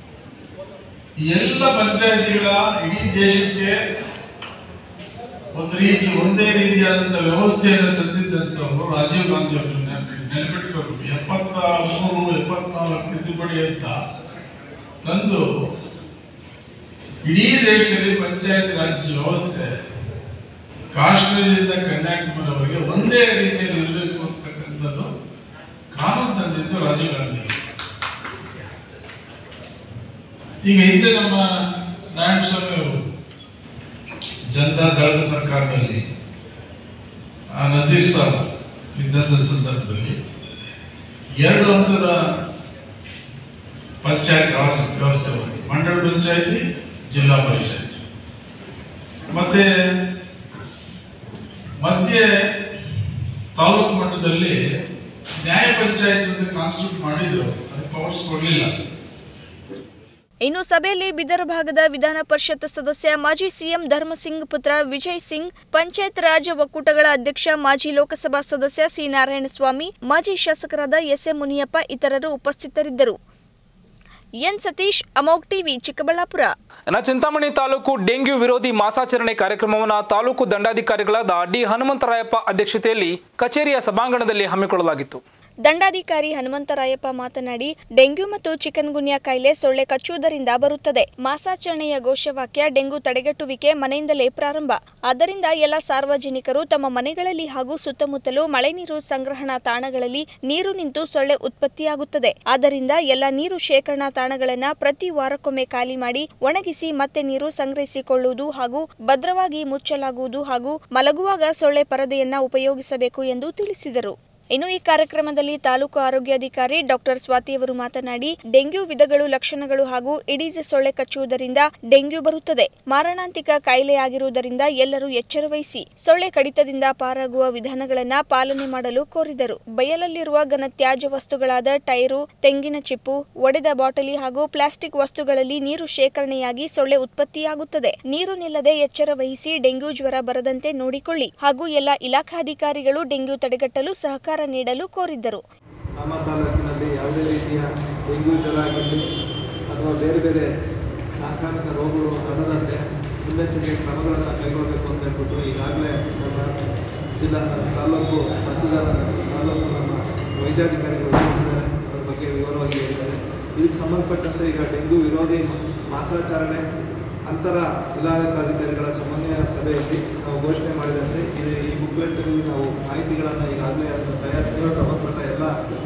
ಎಲ್ಲ ಪಂಚಾಯತಿಗಳ ಇಡೀ ದೇಶಕ್ಕೆ ಒಂದು ರೀತಿ ಒಂದೇ ರೀತಿಯಾದಂತ ವ್ಯವಸ್ಥೆಯನ್ನು ತಂದಿದ್ದಂಥವ್ರು ರಾಜೀವ್ ಗಾಂಧಿ ಅವರು. ನೆನಪಿಟ್ಬೇಕು, ಎಪ್ಪತ್ತ ಮೂರು ಎಪ್ಪತ್ನಾಲ್ಕು ತಿದ್ದುಪಡಿ ಅಂತ ತಂದು ಇಡೀ ದೇಶದಲ್ಲಿ ಪಂಚಾಯತ್ ರಾಜ್ ವ್ಯವಸ್ಥೆ ಕಾಶ್ಮೀರದಿಂದ ಕನ್ಯಾಕುಮಾರಿವರೆಗೆ ಒಂದೇ ರೀತಿಯಲ್ಲಿ ಇರಬೇಕು ಅಂತಕ್ಕಂಥದ್ದು ಕಾನೂನು ತಂದಿದ್ದು ರಾಜೀವ್ ಗಾಂಧಿ. ಈಗ ಹಿಂದೆ ನಮ್ಮ ನಾರಾಯಣಸ್ವಾಮಿ ಅವರು ಜನತಾ ದಳದ ಸರ್ಕಾರದಲ್ಲಿ ನಜೀರ್ ಸಾಬ್ ಇದ್ದಂಥ ಸಂದರ್ಭದಲ್ಲಿ ಎರಡು ಹಂತದ ಪಂಚಾಯತ್ ರಾಜ್ ವ್ಯವಸ್ಥೆ ಬಂತು. ಮಂಡಳ ಪಂಚಾಯತಿ, ಜಿಲ್ಲಾ ಪಂಚಾಯತಿ. ಮತ್ತೆ ಮಧ್ಯೆ ತಾಲೂಕು ಮಟ್ಟದಲ್ಲಿ ನ್ಯಾಯ ಪಂಚಾಯತ್ ಕಾನ್ಸ್ಟಿಟ್ಯೂಟ್ ಮಾಡಿದ್ರು, ಅದಕ್ಕೆ ಪವರ್ಸ್ ಕೊಡಲಿಲ್ಲ. ಇನ್ನು ಸಭೆಯಲ್ಲಿ ಬಿದರ್ ಭಾಗದ ವಿಧಾನ ಪರಿಷತ್ ಸದಸ್ಯ ಮಾಜಿ ಸಿಎಂ ಧರ್ಮಸಿಂಗ್ ಪುತ್ರ ವಿಜಯ್ ಸಿಂಗ್, ಪಂಚಾಯತ್ ರಾಜ್ ಒಕ್ಕೂಟಗಳ ಅಧ್ಯಕ್ಷ ಮಾಜಿ ಲೋಕಸಭಾ ಸದಸ್ಯ ಸಿ ನಾರಾಯಣಸ್ವಾಮಿ, ಮಾಜಿ ಶಾಸಕರಾದ ಎಸ್ ಎ ಮುನಿಯಪ್ಪ ಇತರರು ಉಪಸ್ಥಿತರಿದ್ದರು. N Satish, Amogh TV, Chikkaballapur. Chintamani taluk dengue ವಿರೋಧಿ ಮಾಸಾಚರಣೆ ಕಾರ್ಯಕ್ರಮವನ್ನು ತಾಲೂಕು ದಂಡಾಧಿಕಾರಿಗಳಾದ ಡಿ ಹನುಮಂತರಾಯಪ್ಪ ಅಧ್ಯಕ್ಷತೆಯಲ್ಲಿ ಕಚೇರಿಯ ಸಭಾಂಗಣದಲ್ಲಿ ಹಮ್ಮಿಕೊಳ್ಳಲಾಗಿತ್ತು. ದಂಡಾಧಿಕಾರಿ ಹನುಮಂತರಾಯಪ್ಪ ಮಾತನಾಡಿ, ಡೆಂಗ್ಯೂ ಮತ್ತು ಚಿಕನ್ ಗುನ್ಯಾ ಕಾಯಿಲೆ ಸೊಳ್ಳೆ ಕಚ್ಚುವುದರಿಂದ ಬರುತ್ತದೆ. ಮಾಸಾಚರಣೆಯ ಘೋಷವಾಕ್ಯ ಡೆಂಗು ತಡೆಗಟ್ಟುವಿಕೆ ಮನೆಯಿಂದಲೇ ಪ್ರಾರಂಭ. ಆದ್ದರಿಂದ ಎಲ್ಲ ಸಾರ್ವಜನಿಕರು ತಮ್ಮ ಮನೆಗಳಲ್ಲಿ ಹಾಗೂ ಸುತ್ತಮುತ್ತಲೂ ಮಳೆ ನೀರು ಸಂಗ್ರಹಣಾ ತಾಣಗಳಲ್ಲಿ ನೀರು ನಿಂತು ಸೊಳ್ಳೆ ಉತ್ಪತ್ತಿಯಾಗುತ್ತದೆ. ಆದ್ದರಿಂದ ಎಲ್ಲ ನೀರು ಶೇಖರಣಾ ತಾಣಗಳನ್ನು ಪ್ರತಿ ವಾರಕ್ಕೊಮ್ಮೆ ಖಾಲಿ ಮಾಡಿ ಒಣಗಿಸಿ ಮತ್ತೆ ನೀರು ಸಂಗ್ರಹಿಸಿಕೊಳ್ಳುವುದು ಹಾಗೂ ಭದ್ರವಾಗಿ ಮುಚ್ಚಲಾಗುವುದು ಹಾಗೂ ಮಲಗುವಾಗ ಸೊಳ್ಳೆ ಪರದೆಯನ್ನ ಉಪಯೋಗಿಸಬೇಕು ಎಂದು ತಿಳಿಸಿದರು. ಇನ್ನು ಈ ಕಾರ್ಯಕ್ರಮದಲ್ಲಿ ತಾಲೂಕು ಆರೋಗ್ಯಾಧಿಕಾರಿ ಡಾಕ್ಟರ್ ಸ್ವಾತಿಯವರು ಮಾತನಾಡಿ, ಡೆಂಗ್ಯೂ ವಿಧಗಳು, ಲಕ್ಷಣಗಳು ಹಾಗೂ ಇಡೀಸ್ ಸೊಳ್ಳೆ ಕಚ್ಚುವುದರಿಂದ ಡೆಂಗ್ಯೂ ಬರುತ್ತದೆ. ಮಾರಣಾಂತಿಕ ಕಾಯಿಲೆಯಾಗಿರುವುದರಿಂದ ಎಲ್ಲರೂ ಎಚ್ಚರ ವಹಿಸಿ ಸೊಳ್ಳೆ ಕಡಿತದಿಂದ ಪಾರಾಗುವ ವಿಧಾನಗಳನ್ನು ಪಾಲನೆ ಮಾಡಲು ಕೋರಿದರು. ಬಯಲಲ್ಲಿರುವ ಘನತ್ಯಾಜ್ಯ ವಸ್ತುಗಳಾದ ಟೈರು, ತೆಂಗಿನ ಚಿಪ್ಪು, ಒಡೆದ ಬಾಟಲಿ ಹಾಗೂ ಪ್ಲಾಸ್ಟಿಕ್ ವಸ್ತುಗಳಲ್ಲಿ ನೀರು ಶೇಖರಣೆಯಾಗಿ ಸೊಳ್ಳೆ ಉತ್ಪತ್ತಿಯಾಗುತ್ತದೆ. ನೀರು ನಿಲ್ಲದೆ ಎಚ್ಚರ ವಹಿಸಿ ಡೆಂಗ್ಯೂ ಜ್ವರ ಬರದಂತೆ ನೋಡಿಕೊಳ್ಳಿ ಹಾಗೂ ಎಲ್ಲ ಇಲಾಖಾಧಿಕಾರಿಗಳು ಡೆಂಗ್ಯೂ ತಡೆಗಟ್ಟಲು ಸಹಕಾರ ನೀಡಲು ಕೋರಿದ್ದರು. ನಮ್ಮ ತಾಲೂಕಿನಲ್ಲಿ ಯಾವುದೇ ರೀತಿಯ ಡೆಂಗ್ಯೂ ಜ್ವರ ಆಗಿರಲಿ ಅಥವಾ ಬೇರೆ ಬೇರೆ ಸಾಂಕ್ರಾಮಿಕ ರೋಗಗಳು ಹರಡದಂತೆ ಮುನ್ನೆಚ್ಚರಿಕೆ ಕ್ರಮಗಳನ್ನು ಕೈಗೊಳ್ಳಬೇಕು ಅಂತ ಹೇಳ್ಬಿಟ್ಟು ಈಗಾಗಲೇ ನಮ್ಮ ಜಿಲ್ಲಾ ತಾಲೂಕು ತಹಸೀಲ್ದಾರ್ ತಾಲೂಕು ನಮ್ಮ ವೈದ್ಯಾಧಿಕಾರಿಗಳು ತಿಳಿಸಿದ್ದಾರೆ. ಅದರ ಬಗ್ಗೆ ವಿವರವಾಗಿ ಹೇಳಿದ್ದಾರೆ. ಇದಕ್ಕೆ ಸಂಬಂಧಪಟ್ಟಂತೆ ಈಗ ಡೆಂಗ್ಯೂ ವಿರೋಧಿ ಮಾಸಾಚರಣೆ ಅಂತರ ಇಲಾಖಾಧಿಕಾರಿಗಳ ಸಮನ್ವಯ ಸಭೆಯಲ್ಲಿ ನಾವು ಘೋಷಣೆ ಮಾಡಿದಂತೆ ಇದು ಈ ಬುಕ್ಲೆಟ್ಗಳಲ್ಲಿ ನಾವು ಮಾಹಿತಿಗಳನ್ನು ಈಗಾಗಲೇ ಅದನ್ನು ತಯಾರಿಸಿ ಸಂಬಂಧಪಟ್ಟ ಎಲ್ಲ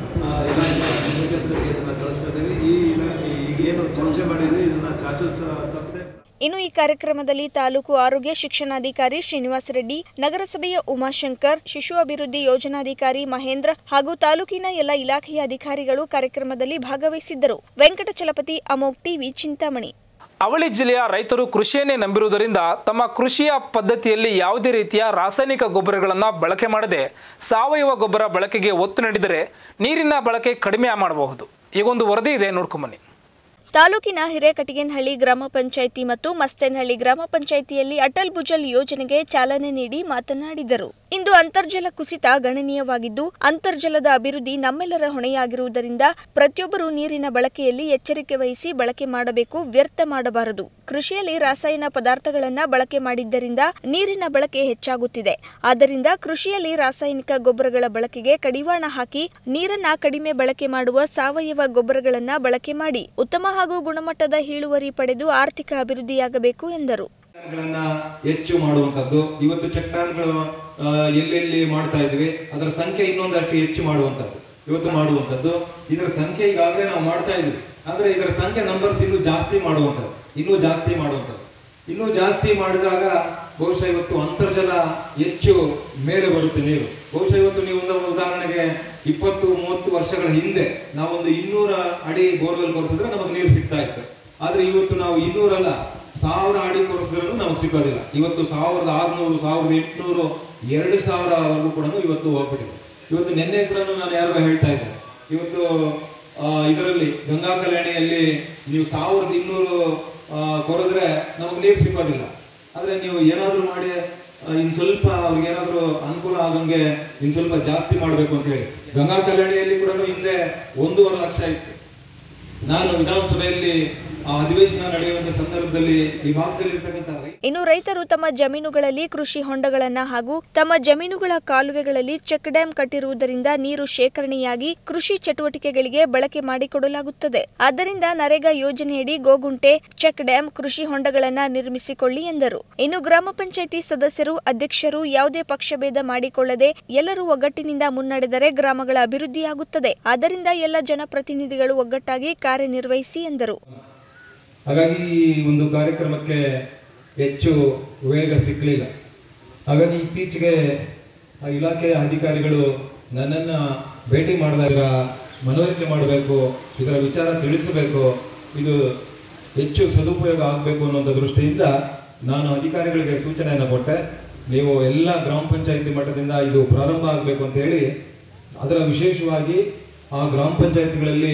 ಇಲಾಖೆ ಮುಖ್ಯಸ್ಥರಿಗೆ ಇದನ್ನು ಕಳಿಸ್ತಾ ಇದ್ದೀವಿ. ಈ ಈಗೇನು ಚರ್ಚೆ ಮಾಡಿದ್ವಿ ಇದನ್ನು ಚಾಚು ತಪ್ಪದೆ. ಇನ್ನು ಈ ಕಾರ್ಯಕ್ರಮದಲ್ಲಿ ತಾಲೂಕು ಆರೋಗ್ಯ ಶಿಕ್ಷಣಾಧಿಕಾರಿ ಶ್ರೀನಿವಾಸ ರೆಡ್ಡಿ, ನಗರಸಭೆಯ ಉಮಾಶಂಕರ್, ಶಿಶು ಅಭಿವೃದ್ಧಿ ಯೋಜನಾಧಿಕಾರಿ ಮಹೇಂದ್ರ ಹಾಗೂ ತಾಲೂಕಿನ ಎಲ್ಲ ಇಲಾಖೆಯ ಅಧಿಕಾರಿಗಳು ಕಾರ್ಯಕ್ರಮದಲ್ಲಿ ಭಾಗವಹಿಸಿದ್ದರು. ವೆಂಕಟಚಲಪತಿ, ಅಮೋಘ್ ಟಿವಿ, ಚಿಂತಾಮಣಿ. ಅವಳಿ ಜಿಲ್ಲೆಯ ರೈತರು ಕೃಷಿಯನ್ನೇ ನಂಬಿರುವುದರಿಂದ ತಮ್ಮ ಕೃಷಿಯ ಪದ್ಧತಿಯಲ್ಲಿ ಯಾವುದೇ ರೀತಿಯ ರಾಸಾಯನಿಕ ಗೊಬ್ಬರಗಳನ್ನು ಬಳಕೆ ಮಾಡದೆ ಸಾವಯವ ಗೊಬ್ಬರ ಬಳಕೆಗೆ ಒತ್ತು ನೀಡಿದರೆ ನೀರಿನ ಬಳಕೆ ಕಡಿಮೆ ಮಾಡಬಹುದು. ಈಗೊಂದು ವರದಿ ಇದೆ, ನೋಡ್ಕೊಂಬನ್ನಿ. ತಾಲೂಕಿನ ಹಿರೇಕಟಿಗೇನಹಳ್ಳಿ ಗ್ರಾಮ ಪಂಚಾಯಿತಿ ಮತ್ತು ಮಸ್ತೇನಹಳ್ಳಿ ಗ್ರಾಮ ಪಂಚಾಯಿತಿಯಲ್ಲಿ ಅಟಲ್ ಭುಜಲ್ ಯೋಜನೆಗೆ ಚಾಲನೆ ನೀಡಿ ಮಾತನಾಡಿದರು. ಇಂದು ಅಂತರ್ಜಲ ಕುಸಿತ ಗಣನೀಯವಾಗಿದ್ದು, ಅಂತರ್ಜಲದ ಅಭಿವೃದ್ಧಿ ನಮ್ಮೆಲ್ಲರ ಹೊಣೆಯಾಗಿರುವುದರಿಂದ ಪ್ರತಿಯೊಬ್ಬರು ನೀರಿನ ಬಳಕೆಯಲ್ಲಿ ಎಚ್ಚರಿಕೆ ವಹಿಸಿ ಬಳಕೆ ಮಾಡಬೇಕು, ವ್ಯರ್ಥ ಮಾಡಬಾರದು. ಕೃಷಿಯಲ್ಲಿ ರಾಸಾಯನ ಪದಾರ್ಥಗಳನ್ನು ಬಳಕೆ ಮಾಡಿದ್ದರಿಂದ ನೀರಿನ ಬಳಕೆ ಹೆಚ್ಚಾಗುತ್ತಿದೆ. ಆದ್ದರಿಂದ ಕೃಷಿಯಲ್ಲಿ ರಾಸಾಯನಿಕ ಗೊಬ್ಬರಗಳ ಬಳಕೆಗೆ ಕಡಿವಾಣ ಹಾಕಿ ನೀರನ್ನ ಕಡಿಮೆ ಬಳಕೆ ಮಾಡುವ ಸಾವಯವ ಗೊಬ್ಬರಗಳನ್ನು ಬಳಕೆ ಮಾಡಿ ಉತ್ತಮ ಹಾಗೂ ಗುಣಮಟ್ಟದ ಇಳುವರಿ ಪಡೆದು ಆರ್ಥಿಕ ಅಭಿವೃದ್ಧಿಯಾಗಬೇಕು ಎಂದರು. ಹೆಚ್ಚು ಮಾಡುವಂತದ್ದು ಇವತ್ತು ಚೆಕ್ ಡ್ಯಾಮ್ಗಳು ಎಲ್ಲೆಲ್ಲಿ ಮಾಡ್ತಾ ಇದ್ವಿ, ಅದರ ಸಂಖ್ಯೆ ಇನ್ನೊಂದಷ್ಟು ಹೆಚ್ಚು ಮಾಡುವಂತದ್ದು ಇವತ್ತು ಮಾಡುವಂತದ್ದು ಇದರ ಸಂಖ್ಯೆ ಈಗಾಗಲೇ ನಾವು ಮಾಡ್ತಾ ಇದ್ವಿ. ಆದ್ರೆ ಇದರ ಸಂಖ್ಯೆ ನಂಬರ್ಸ್ ಇನ್ನೂ ಜಾಸ್ತಿ ಮಾಡುವಂಥದ್ದು ಇನ್ನೂ ಜಾಸ್ತಿ ಮಾಡುವಂಥದ್ದು ಇನ್ನೂ ಜಾಸ್ತಿ ಮಾಡಿದಾಗ ಬಹುಶಃ ಇವತ್ತು ಅಂತರ್ಜಲ ಹೆಚ್ಚು ಮೇಲೆ ಬರುತ್ತೆ ನೀರು. ಬಹುಶಃ ಇವತ್ತು ನೀವು ಒಂದು ಉದಾಹರಣೆಗೆ ಇಪ್ಪತ್ತು ಮೂವತ್ತು ವರ್ಷಗಳ ಹಿಂದೆ ನಾವೊಂದು ಇನ್ನೂರ ಅಡಿ ಬೋರ್ವೆಲ್ ಕೊರೆಸಿದ್ರೆ ನಮಗೆ ನೀರು ಸಿಗ್ತಾ ಇತ್ತು. ಆದ್ರೆ ಇವತ್ತು ನಾವು ಇನ್ನೂರಲ್ಲ ಸಾವಿರ ಅಡಿ ಕೊರೆಸಿದ್ರೂ ನಮಗೆ ಸಿಗೋದಿಲ್ಲ. ಇವತ್ತು ಸಾವಿರದ ಆರುನೂರು ಸಾವಿರದ ಎಂಟುನೂರು ಎರಡು ಸಾವಿರವರೆಗೂ ಕೂಡ ಇವತ್ತು ಹೋಗ್ಬಿಟ್ಟಿದೆ. ಇವತ್ತು ನಿನ್ನೆ ಕೂಡ ನಾನು ಯಾರಿಗೂ ಹೇಳ್ತಾ ಇದ್ದೆ, ಇವತ್ತು ಇದರಲ್ಲಿ ಗಂಗಾ ಕಲ್ಯಾಣಿಯಲ್ಲಿ ನೀವು ಸಾವಿರದ ಇನ್ನೂರು ಕೊರೆದ್ರೆ ನಮಗೆ ನೀರು ಸಿಗೋದಿಲ್ಲ. ಆದ್ರೆ ನೀವು ಏನಾದರೂ ಮಾಡಿ ಇನ್ನು ಸ್ವಲ್ಪ ಅವ್ರಿಗೆ ಏನಾದರೂ ಅನುಕೂಲ ಆಗಂಗೆ ಇನ್ನು ಸ್ವಲ್ಪ ಜಾಸ್ತಿ ಮಾಡಬೇಕು ಅಂತ ಹೇಳಿ ಗಂಗಾ ಕಲ್ಯಾಣಿಯಲ್ಲಿ ಕೂಡ ಹಿಂದೆ ಒಂದೂವರೆ ಲಕ್ಷ ಇತ್ತು. ನಾನು ವಿಧಾನಸಭೆಯಲ್ಲಿ ಅಧಿವೇಶನ ನಡೆಯುವಂತ ಸಂದರ್ಭದಲ್ಲಿ ಈ ಭಾಗದಲ್ಲಿ ಇನ್ನು ರೈತರು ತಮ್ಮ ಜಮೀನುಗಳಲ್ಲಿ ಕೃಷಿ ಹೊಂಡಗಳನ್ನ ಹಾಗೂ ತಮ್ಮ ಜಮೀನುಗಳ ಕಾಲುವೆಗಳಲ್ಲಿ ಚೆಕ್ ಡ್ಯಾಂ ಕಟ್ಟಿರುವುದರಿಂದ ನೀರು ಶೇಖರಣೆಯಾಗಿ ಕೃಷಿ ಚಟುವಟಿಕೆಗಳಿಗೆ ಬಳಕೆ ಮಾಡಿಕೊಡಲಾಗುತ್ತದೆ. ಆದ್ದರಿಂದ ನರೇಗಾ ಯೋಜನೆಯಡಿ ಗೋಗುಂಟೆ, ಚೆಕ್ ಡ್ಯಾಂ, ಕೃಷಿ ಹೊಂಡಗಳನ್ನ ನಿರ್ಮಿಸಿಕೊಳ್ಳಿ ಎಂದರು. ಇನ್ನು ಗ್ರಾಮ ಪಂಚಾಯಿತಿ ಸದಸ್ಯರು, ಅಧ್ಯಕ್ಷರು ಯಾವುದೇ ಪಕ್ಷಭೇದ ಮಾಡಿಕೊಳ್ಳದೆ ಎಲ್ಲರೂ ಒಗ್ಗಟ್ಟಿನಿಂದ ಮುನ್ನಡೆದರೆ ಗ್ರಾಮಗಳ ಅಭಿವೃದ್ಧಿಯಾಗುತ್ತದೆ. ಆದ್ದರಿಂದ ಎಲ್ಲ ಜನಪ್ರತಿನಿಧಿಗಳು ಒಗ್ಗಟ್ಟಾಗಿ ಕಾರ್ಯನಿರ್ವಹಿಸಿ ಎಂದರು. ಹಾಗಾಗಿ ಈ ಒಂದು ಕಾರ್ಯಕ್ರಮಕ್ಕೆ ಹೆಚ್ಚು ವೇಗ ಸಿಕ್ಕಲಿಲ್ಲ. ಹಾಗಾಗಿ ಇತ್ತೀಚೆಗೆ ಇಲಾಖೆಯ ಅಧಿಕಾರಿಗಳು ನನ್ನನ್ನು ಭೇಟಿ ಮಾಡಿದಾಗ ಮನವರಿಕೆ ಮಾಡಬೇಕು, ಇದರ ವಿಚಾರ ತಿಳಿಸಬೇಕು, ಇದು ಹೆಚ್ಚು ಸದುಪಯೋಗ ಆಗಬೇಕು ಅನ್ನುವಂಥ ದೃಷ್ಟಿಯಿಂದ ನಾನು ಅಧಿಕಾರಿಗಳಿಗೆ ಸೂಚನೆಯನ್ನು ಕೊಟ್ಟೆ. ನೀವು ಎಲ್ಲ ಗ್ರಾಮ ಪಂಚಾಯಿತಿ ಮಟ್ಟದಿಂದ ಇದು ಪ್ರಾರಂಭ ಆಗಬೇಕು ಅಂತ ಹೇಳಿ, ಅದರ ವಿಶೇಷವಾಗಿ ಆ ಗ್ರಾಮ ಪಂಚಾಯಿತಿಗಳಲ್ಲಿ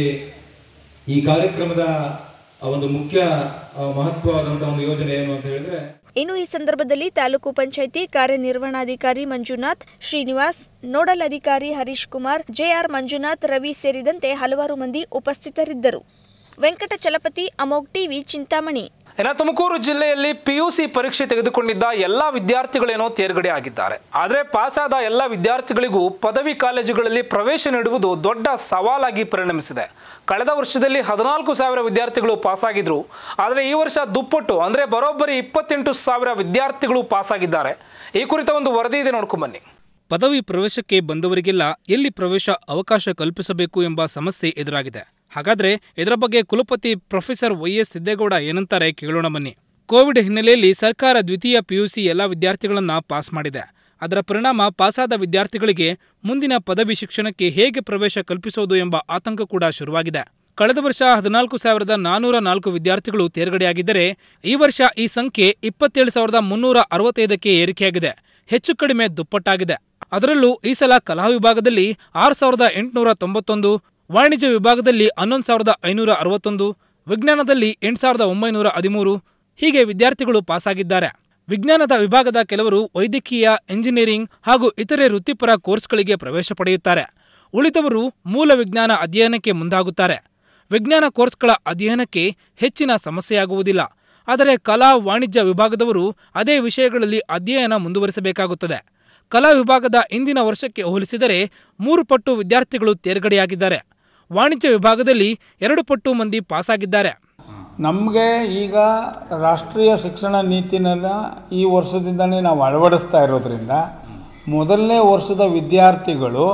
ಈ ಕಾರ್ಯಕ್ರಮದ ಒಂದು ಮುಖ್ಯ ಮಹತ್ವವಾದಂತಹ ಒಂದು ಯೋಜನೆ ಏನು ಅಂತ ಹೇಳಿದ್ರೆ. ಇನ್ನು ಈ ಸಂದರ್ಭದಲ್ಲಿ ತಾಲೂಕು ಪಂಚಾಯಿತಿ ಕಾರ್ಯನಿರ್ವಹಣಾಧಿಕಾರಿ ಮಂಜುನಾಥ್, ಶ್ರೀನಿವಾಸ್, ನೋಡಲ್ ಅಧಿಕಾರಿ ಹರೀಶ್ ಕುಮಾರ್, ಜೆಆರ್ ಮಂಜುನಾಥ್, ರವಿ ಸೇರಿದಂತೆ ಹಲವಾರು ಮಂದಿ ಉಪಸ್ಥಿತರಿದ್ದರು. ವೆಂಕಟಚಲಪತಿ, ಅಮೋಘ್ ಟಿವಿ, ಚಿಂತಾಮಣಿ. ಇನ್ನು ತುಮಕೂರು ಜಿಲ್ಲೆಯಲ್ಲಿ ಪಿಯುಸಿ ಪರೀಕ್ಷೆ ತೆಗೆದುಕೊಂಡಿದ್ದ ಎಲ್ಲ ವಿದ್ಯಾರ್ಥಿಗಳೇನೋ ತೇರ್ಗಡೆ ಆಗಿದ್ದಾರೆ. ಆದರೆ ಪಾಸಾದ ಎಲ್ಲ ವಿದ್ಯಾರ್ಥಿಗಳಿಗೂ ಪದವಿ ಕಾಲೇಜುಗಳಲ್ಲಿ ಪ್ರವೇಶ ನೀಡುವುದು ದೊಡ್ಡ ಸವಾಲಾಗಿ ಪರಿಣಮಿಸಿದೆ. ಕಳೆದ ವರ್ಷದಲ್ಲಿ ಹದಿನಾಲ್ಕು ಸಾವಿರ ವಿದ್ಯಾರ್ಥಿಗಳು ಪಾಸಾಗಿದ್ರು. ಆದರೆ ಈ ವರ್ಷ ದುಪ್ಪಟ್ಟು ಅಂದರೆ ಬರೋಬ್ಬರಿ ಇಪ್ಪತ್ತೆಂಟು ಸಾವಿರ ವಿದ್ಯಾರ್ಥಿಗಳು ಪಾಸಾಗಿದ್ದಾರೆ. ಈ ಕುರಿತ ಒಂದು ವರದಿ ಇದೆ, ನೋಡ್ಕೊಂಬನ್ನಿ. ಪದವಿ ಪ್ರವೇಶಕ್ಕೆ ಬಂದವರಿಗೆಲ್ಲ ಎಲ್ಲಿ ಪ್ರವೇಶ ಅವಕಾಶ ಕಲ್ಪಿಸಬೇಕು ಎಂಬ ಸಮಸ್ಯೆ ಎದುರಾಗಿದೆ. ಹಾಗಾದ್ರೆ ಇದರ ಬಗ್ಗೆ ಕುಲಪತಿ ಪ್ರೊಫೆಸರ್ ವೈ ಎಸ್ ಸಿದ್ದೇಗೌಡ ಏನಂತಾರೆ ಕೇಳೋಣ ಬನ್ನಿ. ಕೋವಿಡ್ ಹಿನ್ನೆಲೆಯಲ್ಲಿ ಸರ್ಕಾರ ದ್ವಿತೀಯ ಪಿಯುಸಿ ಎಲ್ಲ ವಿದ್ಯಾರ್ಥಿಗಳನ್ನ ಪಾಸ್ ಮಾಡಿದೆ. ಅದರ ಪರಿಣಾಮ ಪಾಸಾದ ವಿದ್ಯಾರ್ಥಿಗಳಿಗೆ ಮುಂದಿನ ಪದವಿ ಶಿಕ್ಷಣಕ್ಕೆ ಹೇಗೆ ಪ್ರವೇಶ ಕಲ್ಪಿಸೋದು ಎಂಬ ಆತಂಕ ಕೂಡ ಶುರುವಾಗಿದೆ. ಕಳೆದ ವರ್ಷ ಹದಿನಾಲ್ಕು ಸಾವಿರದ ನಾನೂರ ನಾಲ್ಕು ವಿದ್ಯಾರ್ಥಿಗಳು ತೇರ್ಗಡೆಯಾಗಿದ್ದರೆ ಈ ವರ್ಷ ಈ ಸಂಖ್ಯೆ ಇಪ್ಪತ್ತೇಳು ಸಾವಿರದ ಮುನ್ನೂರ ಅರವತ್ತೈದಕ್ಕೆ ಏರಿಕೆಯಾಗಿದೆ. ಹೆಚ್ಚು ಕಡಿಮೆ ದುಪ್ಪಟ್ಟಾಗಿದೆ. ಅದರಲ್ಲೂ ಈ ಸಲ ಕಲಾ ವಿಭಾಗದಲ್ಲಿ ಆರು ಸಾವಿರದ ಎಂಟುನೂರ ತೊಂಬತ್ತೊಂದು, ವಾಣಿಜ್ಯ ವಿಭಾಗದಲ್ಲಿ ಹನ್ನೊಂದು ಸಾವಿರದ ಐನೂರ ಅರವತ್ತೊಂದು, ವಿಜ್ಞಾನದಲ್ಲಿ ಎಂಟು ಸಾವಿರದ ಒಂಬೈನೂರ ಹದಿಮೂರು ಹೀಗೆ ವಿದ್ಯಾರ್ಥಿಗಳು ಪಾಸಾಗಿದ್ದಾರೆ. ವಿಜ್ಞಾನದ ವಿಭಾಗದ ಕೆಲವರು ವೈದ್ಯಕೀಯ, ಎಂಜಿನಿಯರಿಂಗ್ ಹಾಗೂ ಇತರೆ ವೃತ್ತಿಪರ ಕೋರ್ಸ್ಗಳಿಗೆ ಪ್ರವೇಶ ಪಡೆಯುತ್ತಾರೆ. ಉಳಿದವರು ಮೂಲ ವಿಜ್ಞಾನ ಅಧ್ಯಯನಕ್ಕೆ ಮುಂದಾಗುತ್ತಾರೆ. ವಿಜ್ಞಾನ ಕೋರ್ಸ್ಗಳ ಅಧ್ಯಯನಕ್ಕೆ ಹೆಚ್ಚಿನ ಸಮಸ್ಯೆಯಾಗುವುದಿಲ್ಲ. ಆದರೆ ಕಲಾ, ವಾಣಿಜ್ಯ ವಿಭಾಗದವರು ಅದೇ ವಿಷಯಗಳಲ್ಲಿ ಅಧ್ಯಯನ ಮುಂದುವರಿಸಬೇಕಾಗುತ್ತದೆ. ಕಲಾ ವಿಭಾಗದ ಇಂದಿನ ವರ್ಷಕ್ಕೆ ಹೋಲಿಸಿದರೆ ಮೂರು ಪಟ್ಟು ವಿದ್ಯಾರ್ಥಿಗಳು ತೇರ್ಗಡೆಯಾಗಿದ್ದಾರೆ. ವಾಣಿಜ್ಯ ವಿಭಾಗದಲ್ಲಿ ಎರಡು ಪಟ್ಟು ಮಂದಿ ಪಾಸಾಗಿದ್ದಾರೆ. ನಮಗೆ ಈಗ ರಾಷ್ಟ್ರೀಯ ಶಿಕ್ಷಣ ನೀತಿನ ಈ ವರ್ಷದಿಂದನೇ ನಾವು ಅಳವಡಿಸ್ತಾ ಇರೋದ್ರಿಂದ ಮೊದಲನೇ ವರ್ಷದ ವಿದ್ಯಾರ್ಥಿಗಳು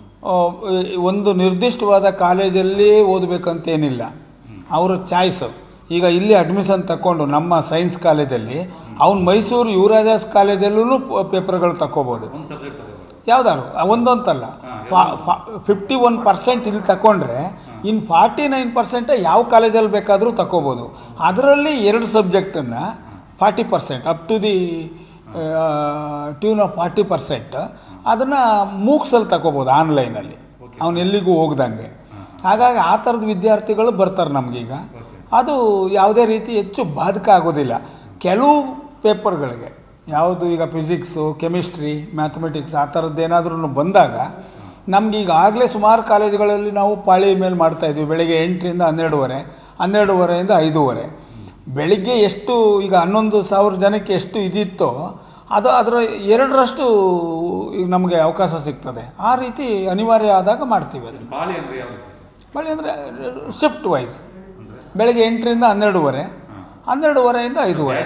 ಒಂದು ನಿರ್ದಿಷ್ಟವಾದ ಕಾಲೇಜಲ್ಲಿ ಓದಬೇಕಂತೇನಿಲ್ಲ. ಅವರ ಚಾಯ್ಸು. ಈಗ ಇಲ್ಲಿ ಅಡ್ಮಿಷನ್ ತಗೊಂಡು ನಮ್ಮ ಸೈನ್ಸ್ ಕಾಲೇಜಲ್ಲಿ ಅವ್ನು ಮೈಸೂರು ಯುವರಾಜಾಸ್ ಕಾಲೇಜಲ್ಲೂ ಪೇಪರ್ಗಳು ತಗೋಬೋದು. ಯಾವ್ದಾದ್ರು ಒಂದೊಂತಲ್ಲ, ಫಿಫ್ಟಿ ಒನ್ ಪರ್ಸೆಂಟ್ ಇಲ್ಲಿ ತಗೊಂಡ್ರೆ ಇನ್ನು ಫಾರ್ಟಿ ನೈನ್ ಪರ್ಸೆಂಟ್ ಯಾವ ಕಾಲೇಜಲ್ಲಿ ಬೇಕಾದರೂ ತಗೋಬೋದು. ಅದರಲ್ಲಿ ಎರಡು ಸಬ್ಜೆಕ್ಟನ್ನು forty percent up to the tune of forty percent ಅದನ್ನು ಮೂಕ್ಸಲ್ಲಿ ತಗೋಬೋದು ಆನ್ಲೈನಲ್ಲಿ, ಅವನು ಎಲ್ಲಿಗೂ ಹೋಗ್ದಂಗೆ. ಹಾಗಾಗಿ ಆ ಥರದ ವಿದ್ಯಾರ್ಥಿಗಳು ಬರ್ತಾರೆ ನಮಗೀಗ. ಅದು ಯಾವುದೇ ರೀತಿ ಹೆಚ್ಚು ಬಾಧಕ ಆಗೋದಿಲ್ಲ. ಕೆಲವು ಪೇಪರ್ಗಳಿಗೆ ಯಾವುದು ಈಗ ಫಿಸಿಕ್ಸು, ಕೆಮಿಸ್ಟ್ರಿ, ಮ್ಯಾಥಮೆಟಿಕ್ಸ್ ಆ ಥರದ್ದೇನಾದ್ರೂ ಬಂದಾಗ ನಮಗೀಗಾಗಲೇ ಸುಮಾರು ಕಾಲೇಜುಗಳಲ್ಲಿ ನಾವು ಪಾಳಿ ಮೇಲೆ ಮಾಡ್ತಾಯಿದ್ವಿ. ಬೆಳಗ್ಗೆ ಎಂಟರಿಂದ ಹನ್ನೆರಡುವರೆ, ಹನ್ನೆರಡುವರೆಯಿಂದ ಐದೂವರೆ. ಬೆಳಿಗ್ಗೆ ಎಷ್ಟು ಈಗ ಹನ್ನೊಂದು ಸಾವಿರ ಜನಕ್ಕೆ ಎಷ್ಟು ಇದಿತ್ತೋ ಅದು ಅದರ ಎರಡರಷ್ಟು ಈಗ ನಮಗೆ ಅವಕಾಶ ಸಿಗ್ತದೆ. ಆ ರೀತಿ ಅನಿವಾರ್ಯ ಆದಾಗ ಮಾಡ್ತೀವಿ ಅದನ್ನು. ಪಾಳಿ ಅಂದರೆ ಶಿಫ್ಟ್ ವೈಸ್, ಬೆಳಗ್ಗೆ ಎಂಟರಿಂದ ಹನ್ನೆರಡುವರೆ, ಹನ್ನೆರಡುವರೆಯಿಂದ ಐದೂವರೆ.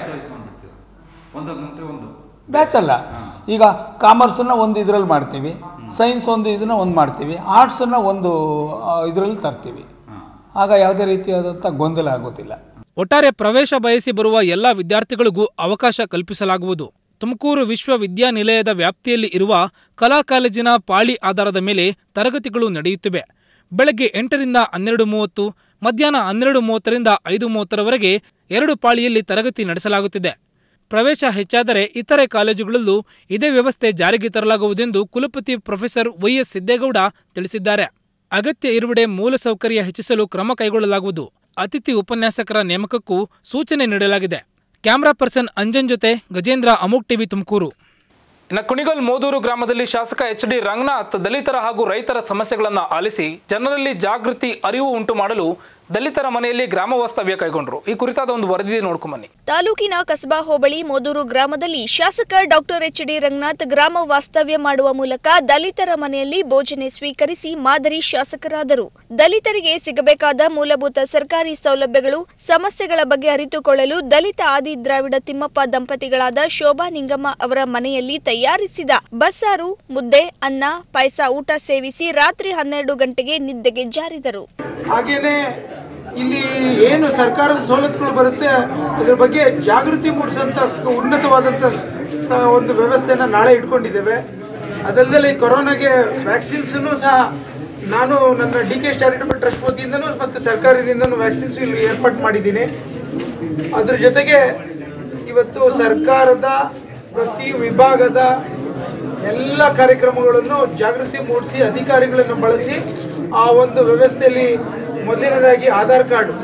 ಬ್ಯಾಚ್ ಅಲ್ಲ, ಈಗ ಕಾಮರ್ಸನ್ನು ಒಂದು ಇದರಲ್ಲಿ ಮಾಡ್ತೀವಿ, ಸೈನ್ಸ್ ಒಂದು ಇದನ್ನು ಒಂದು ಮಾಡ್ತೀವಿ, ಆರ್ಟ್ಸನ್ನು ಒಂದು ಇದರಲ್ಲಿ ತರ್ತೀವಿ. ಆಗ ಯಾವುದೇ ರೀತಿಯಾದಂಥ ಗೊಂದಲ ಆಗೋದಿಲ್ಲ. ಒಟ್ಟಾರೆ ಪ್ರವೇಶ ಬಯಸಿ ಬರುವ ಎಲ್ಲ ವಿದ್ಯಾರ್ಥಿಗಳಿಗೂ ಅವಕಾಶ ಕಲ್ಪಿಸಲಾಗುವುದು. ತುಮಕೂರು ವಿಶ್ವವಿದ್ಯಾನಿಲಯದ ವ್ಯಾಪ್ತಿಯಲ್ಲಿ ಇರುವ ಕಲಾ ಕಾಲೇಜಿನ ಪಾಳಿ ಆಧಾರದ ಮೇಲೆ ತರಗತಿಗಳು ನಡೆಯುತ್ತಿವೆ. ಬೆಳಗ್ಗೆ ಎಂಟರಿಂದ ಹನ್ನೆರಡು ಮೂವತ್ತು, ಮಧ್ಯಾಹ್ನ ಹನ್ನೆರಡು ಮೂವತ್ತರಿಂದ ಐದು ಮೂವತ್ತರವರೆಗೆ ಎರಡು ಪಾಳಿಯಲ್ಲಿ ತರಗತಿ ನಡೆಸಲಾಗುತ್ತಿದೆ. ಪ್ರವೇಶ ಹೆಚ್ಚಾದರೆ ಇತರೆ ಕಾಲೇಜುಗಳಲ್ಲೂ ಇದೇ ವ್ಯವಸ್ಥೆ ಜಾರಿಗೆ ತರಲಾಗುವುದೆಂದು ಕುಲಪತಿ ಪ್ರೊಫೆಸರ್ ವೈ ಎಸ್ ಸಿದ್ದೇಗೌಡ ತಿಳಿಸಿದ್ದಾರೆ. ಅಗತ್ಯ ಇರುವೆಡೆ ಮೂಲಸೌಕರ್ಯ ಹೆಚ್ಚಿಸಲು ಕ್ರಮ ಕೈಗೊಳ್ಳಲಾಗುವುದು. ಅತಿಥಿ ಉಪನ್ಯಾಸಕರ ನೇಮಕಕ್ಕೂ ಸೂಚನೆ ನೀಡಲಾಗಿದೆ. ಕ್ಯಾಮರಾ ಪರ್ಸನ್ ಅಂಜನ್ ಜೊತೆ ಗಜೇಂದ್ರ, ಅಮೋಕ್ ಟಿವಿ, ತುಮಕೂರು. ಇನ್ನು ಕುಣಿಗಲ್ ಮೋದೂರು ಗ್ರಾಮದಲ್ಲಿ ಶಾಸಕ ಎಚ್ ಡಿ ರಂಗನಾಥ್ ದಲಿತರ ಹಾಗೂ ರೈತರ ಸಮಸ್ಯೆಗಳನ್ನು ಆಲಿಸಿ ಜನರಲ್ಲಿ ಜಾಗೃತಿ ಅರಿವು ಉಂಟು ಮಾಡಲು ದಲಿತರ ಮನೆಯಲ್ಲಿ ಗ್ರಾಮ ವಾಸ್ತವ್ಯ ಕೈಗೊಂಡರು. ಈ ಕುರಿತಾದ ಒಂದು ವರದಿ ನೋಡ್ಕೊಂಬನ್ನಿ. ತಾಲೂಕಿನ ಕಸಬಾ ಹೋಬಳಿ ಮೋದೂರು ಗ್ರಾಮದಲ್ಲಿ ಶಾಸಕ ಡಾಕ್ಟರ್ ಎಚ್ ಡಿ ರಂಗನಾಥ್ ಗ್ರಾಮ ವಾಸ್ತವ್ಯ ಮಾಡುವ ಮೂಲಕ ದಲಿತರ ಮನೆಯಲ್ಲಿ ಭೋಜನೆ ಸ್ವೀಕರಿಸಿ ಮಾದರಿ ಶಾಸಕರಾದರು. ದಲಿತರಿಗೆ ಸಿಗಬೇಕಾದ ಮೂಲಭೂತ ಸರ್ಕಾರಿ ಸೌಲಭ್ಯಗಳು, ಸಮಸ್ಯೆಗಳ ಬಗ್ಗೆ ಅರಿತುಕೊಳ್ಳಲು ದಲಿತ ಆದಿ ದ್ರಾವಿಡ ತಿಮ್ಮಪ್ಪ ದಂಪತಿಗಳಾದ ಶೋಭಾ ನಿಂಗಮ್ಮ ಅವರ ಮನೆಯಲ್ಲಿ ತಯಾರಿಸಿದ ಬಸ್ಸಾರು, ಮುದ್ದೆ, ಅನ್ನ, ಪಾಯಸ ಊಟ ಸೇವಿಸಿ ರಾತ್ರಿ ಹನ್ನೆರಡು ಗಂಟೆಗೆ ನಿದ್ದೆಗೆ ಜಾರಿದರು. ಹಾಗೇನೆ ಇಲ್ಲಿ ಏನು ಸರ್ಕಾರದ ಸವಲತ್ತುಗಳು ಬರುತ್ತೆ ಅದ್ರ ಬಗ್ಗೆ ಜಾಗೃತಿ ಮೂಡಿಸೋಂಥ ಉನ್ನತವಾದಂಥ ಒಂದು ವ್ಯವಸ್ಥೆನ ನಾಳೆ ಇಟ್ಕೊಂಡಿದ್ದೇವೆ. ಅದಲ್ಲದೆ ಕೊರೋನಾಗೆ ವ್ಯಾಕ್ಸಿನ್ಸನ್ನು ಸಹ ನಾನು ನನ್ನ ಡಿ ಕೆ ಚಾರಿಟಬಲ್ ಟ್ರಸ್ಟ್ ವತಿಯಿಂದನೂ ಮತ್ತು ಸರ್ಕಾರದಿಂದನೂ ವ್ಯಾಕ್ಸಿನ್ಸ್ ಇಲ್ಲಿ ಏರ್ಪಾಡು ಮಾಡಿದ್ದೀನಿ. ಅದ್ರ ಜೊತೆಗೆ ಇವತ್ತು ಸರ್ಕಾರದ ಪ್ರತಿ ವಿಭಾಗದ ಎಲ್ಲ ಕಾರ್ಯಕ್ರಮಗಳನ್ನು ಜಾಗೃತಿ ಮೂಡಿಸಿ ಅಧಿಕಾರಿಗಳನ್ನು ಬಳಸಿ ಆ ಒಂದು ವ್ಯವಸ್ಥೆಯಲ್ಲಿ ಮೊದಲನೇದಾಗಿ ಆಧಾರ್ ಕಾರ್ಡು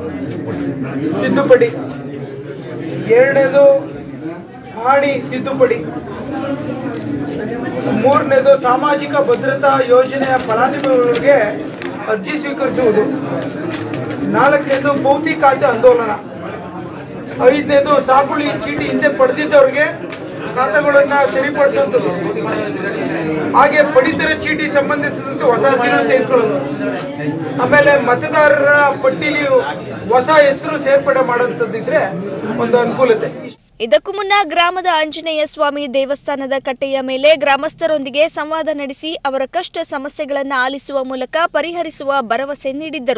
ತಿದ್ದುಪಡಿ, ಎರಡನೇದು ಪಹಣಿ ತಿದ್ದುಪಡಿ, ಮೂರನೇದು ಸಾಮಾಜಿಕ ಭದ್ರತಾ ಯೋಜನೆಯ ಫಲಾನುಭವಿಗಳಿಗೆ ಅರ್ಜಿ ಸ್ವೀಕರಿಸುವುದು, ನಾಲ್ಕನೇದು ಭೌತಿಕ ಖಾತೆ ಆಂದೋಲನ, ಐದನೇದು ಸಾಗುಳಿ ಚೀಟಿ ಹಿಂದೆ ಪಡೆದಿದ್ದವರಿಗೆ ಖಾತೆಗಳನ್ನ ಸರಿಪಡಿಸುವಂಥದ್ದು, ಹಾಗೆ ಪಡಿತರ ಚೀಟಿ ಸಂಬಂಧಿಸಿದಂತೆ ಹೊಸ ಅರ್ಜಿಗಳನ್ನು ತೆಗೆದುಕೊಳ್ಳೋದು, ಆಮೇಲೆ ಮತದಾರರ ಪಟ್ಟಿಲಿ ಹೊಸ ಹೆಸರು ಸೇರ್ಪಡೆ ಮಾಡುವಂಥದ್ದಿದ್ರೆ ಒಂದು ಅನುಕೂಲತೆ. ಇದಕ್ಕೂ ಮುನ್ನ ಗ್ರಾಮದ ಆಂಜನೇಯ ಸ್ವಾಮಿ ದೇವಸ್ಥಾನದ ಕಟ್ಟೆಯ ಮೇಲೆ ಗ್ರಾಮಸ್ಥರೊಂದಿಗೆ ಸಂವಾದ ನಡೆಸಿ ಅವರ ಕಷ್ಟ ಸಮಸ್ಯೆಗಳನ್ನು ಆಲಿಸುವ ಮೂಲಕ ಪರಿಹರಿಸುವ ಭರವಸೆ ನೀಡಿದ್ದರು.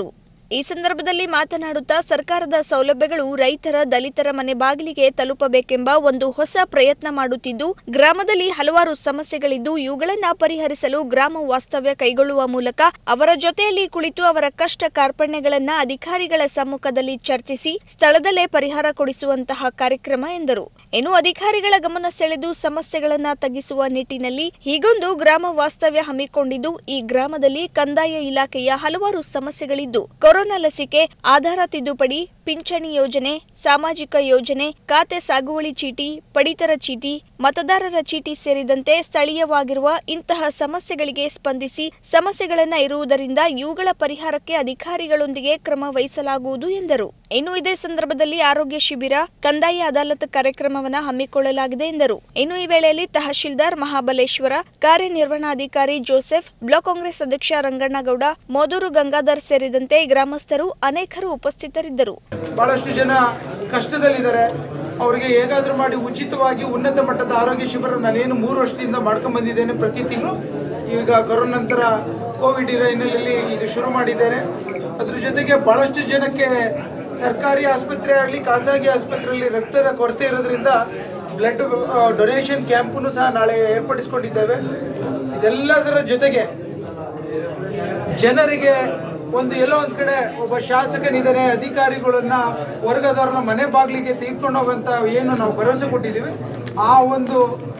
ಈ ಸಂದರ್ಭದಲ್ಲಿ ಮಾತನಾಡುತ್ತಾ ಸರ್ಕಾರದ ಸೌಲಭ್ಯಗಳು ರೈತರ ದಲಿತರ ಮನೆ ಬಾಗಿಲಿಗೆ ತಲುಪಬೇಕೆಂಬ ಒಂದು ಹೊಸ ಪ್ರಯತ್ನ ಮಾಡುತ್ತಿದ್ದು, ಗ್ರಾಮದಲ್ಲಿ ಹಲವಾರು ಸಮಸ್ಯೆಗಳಿದ್ದು ಇವುಗಳನ್ನು ಪರಿಹರಿಸಲು ಗ್ರಾಮ ವಾಸ್ತವ್ಯ ಕೈಗೊಳ್ಳುವ ಮೂಲಕ ಅವರ ಜೊತೆಯಲ್ಲಿ ಕುಳಿತು ಅವರ ಕಷ್ಟ ಕಾರ್ಪಣ್ಯಗಳನ್ನು ಅಧಿಕಾರಿಗಳ ಸಮ್ಮುಖದಲ್ಲಿ ಚರ್ಚಿಸಿ ಸ್ಥಳದಲ್ಲೇ ಪರಿಹಾರ ಕೊಡಿಸುವಂತಹ ಕಾರ್ಯಕ್ರಮ ಎಂದರು. ಇನ್ನು ಅಧಿಕಾರಿಗಳ ಗಮನ ಸೆಳೆದು ಸಮಸ್ಯೆಗಳನ್ನು ತಗ್ಗಿಸುವ ನಿಟ್ಟಿನಲ್ಲಿ ಹೀಗೊಂದು ಗ್ರಾಮ ವಾಸ್ತವ್ಯ ಹಮ್ಮಿಕೊಂಡಿದ್ದು, ಈ ಗ್ರಾಮದಲ್ಲಿ ಕಂದಾಯ ಇಲಾಖೆಯ ಹಲವಾರು ಸಮಸ್ಯೆಗಳಿದ್ದು, ಕೊರೋನಾ ಲಸಿಕೆ, ಆಧಾರ ತಿದ್ದುಪಡಿ, ಪಿಂಚಣಿ ಯೋಜನೆ, ಸಾಮಾಜಿಕ ಯೋಜನೆ, ಖಾತೆ ಸಾಗುವಳಿ ಚೀಟಿ, ಪಡಿತರ ಚೀಟಿ, ಮತದಾರರ ಚೀಟಿ ಸೇರಿದಂತೆ ಸ್ಥಳೀಯವಾಗಿರುವ ಇಂತಹ ಸಮಸ್ಯೆಗಳಿಗೆ ಸ್ಪಂದಿಸಿ ಸಮಸ್ಯೆಗಳನ್ನ ಇರುವುದರಿಂದ ಇವುಗಳ ಪರಿಹಾರಕ್ಕೆ ಅಧಿಕಾರಿಗಳೊಂದಿಗೆ ಕ್ರಮ ವಹಿಸಲಾಗುವುದು ಎಂದರು. ಇನ್ನು ಇದೇ ಸಂದರ್ಭದಲ್ಲಿ ಆರೋಗ್ಯ ಶಿಬಿರ, ಕಂದಾಯ ಅದಾಲತ್ ಕಾರ್ಯಕ್ರಮವನ್ನು ಹಮ್ಮಿಕೊಳ್ಳಲಾಗಿದೆ ಎಂದರು. ಇನ್ನು ಈ ವೇಳೆಯಲ್ಲಿ ತಹಶೀಲ್ದಾರ್ ಮಹಾಬಲೇಶ್ವರ, ಕಾರ್ಯನಿರ್ವಹಣಾಧಿಕಾರಿ ಜೋಸೆಫ್, ಬ್ಲಾಕ್ ಕಾಂಗ್ರೆಸ್ ಅಧ್ಯಕ್ಷ ರಂಗಣ್ಣಗೌಡ, ಮೋದೂರು ಗಂಗಾಧರ್ ಸೇರಿದಂತೆ ಗ್ರಾಮಸ್ಥರು ಅನೇಕರು ಉಪಸ್ಥಿತರಿದ್ದರು. ಬಹಳಷ್ಟು ಜನ ಕಷ್ಟದಲ್ಲಿದ್ದಾರೆ. ಅವರಿಗೆ ಹೇಗಾದ್ರೂ ಮಾಡಿ ಉಚಿತವಾಗಿ ಉನ್ನತ ಮಟ್ಟದ ಆರೋಗ್ಯ ಶಿಬಿರ ನಾನೇನು ಮೂರು ವರ್ಷದಿಂದ ಮಾಡ್ಕೊಂಡು ಬಂದಿದ್ದೇನೆ ಪ್ರತಿ ತಿಂಗಳು. ಈಗ ಕೊರೋನಾ ನಂತರ ಕೋವಿಡ್ ಇರೋ ಹಿನ್ನೆಲೆಯಲ್ಲಿ ಈಗ ಶುರು ಮಾಡಿದ್ದೇನೆ. ಅದ್ರ ಜೊತೆಗೆ ಬಹಳಷ್ಟು ಜನಕ್ಕೆ ಸರ್ಕಾರಿ ಆಸ್ಪತ್ರೆ ಆಗಲಿ ಖಾಸಗಿ ಆಸ್ಪತ್ರೆಯಲ್ಲಿ ರಕ್ತದ ಕೊರತೆ ಇರೋದ್ರಿಂದ ಬ್ಲಡ್ ಡೊನೇಷನ್ ಕ್ಯಾಂಪನ್ನು ಸಹ ನಾಳೆ ಏರ್ಪಡಿಸಿಕೊಂಡಿದ್ದೇವೆ. ಇದೆಲ್ಲದರ ಜೊತೆಗೆ ಜನರಿಗೆ ಒಂದು ಎಲ್ಲೋ ಒಂದು ಕಡೆ ಒಬ್ಬ ಶಾಸಕನಿದ್ದಾನೆ, ಅಧಿಕಾರಿಗಳನ್ನ ವರ್ಗದವ್ರನ್ನ ಮನೆ ಬಾಗಿಲಿಗೆ ತೆಗೆದುಕೊಂಡು ಹೋಗುವಂತ ಏನು ನಾವು ಭರವಸೆ ಕೊಟ್ಟಿದ್ದೀವಿ, ಆ ಒಂದು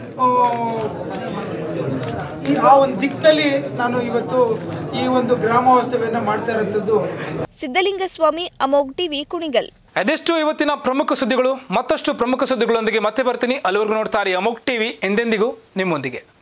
ಈ ಆ ಒಂದು ದಿಕ್ಕಿನಲ್ಲಿ ನಾನು ಇವತ್ತು ಈ ಒಂದು ಗ್ರಾಮ ವಾಸ್ತವ್ಯನ ಮಾಡ್ತಾ ಇರುವಂತದ್ದು. ಸಿದ್ದಲಿಂಗಸ್ವಾಮಿ, ಅಮೋಘ್ ಟಿವಿ, ಕುಣಿಗಲ್. ಅದೆಷ್ಟು ಇವತ್ತಿನ ಪ್ರಮುಖ ಸುದ್ದಿಗಳು. ಮತ್ತಷ್ಟು ಪ್ರಮುಖ ಸುದ್ದಿಗಳೊಂದಿಗೆ ಮತ್ತೆ ಬರ್ತೀನಿ. ಅಲ್ಲಿವರೆಗೂ ನೋಡ್ತಾರೆ ಅಮೋಘ್ ಟಿವಿ, ಎಂದೆಂದಿಗೂ ನಿಮ್ಮೊಂದಿಗೆ.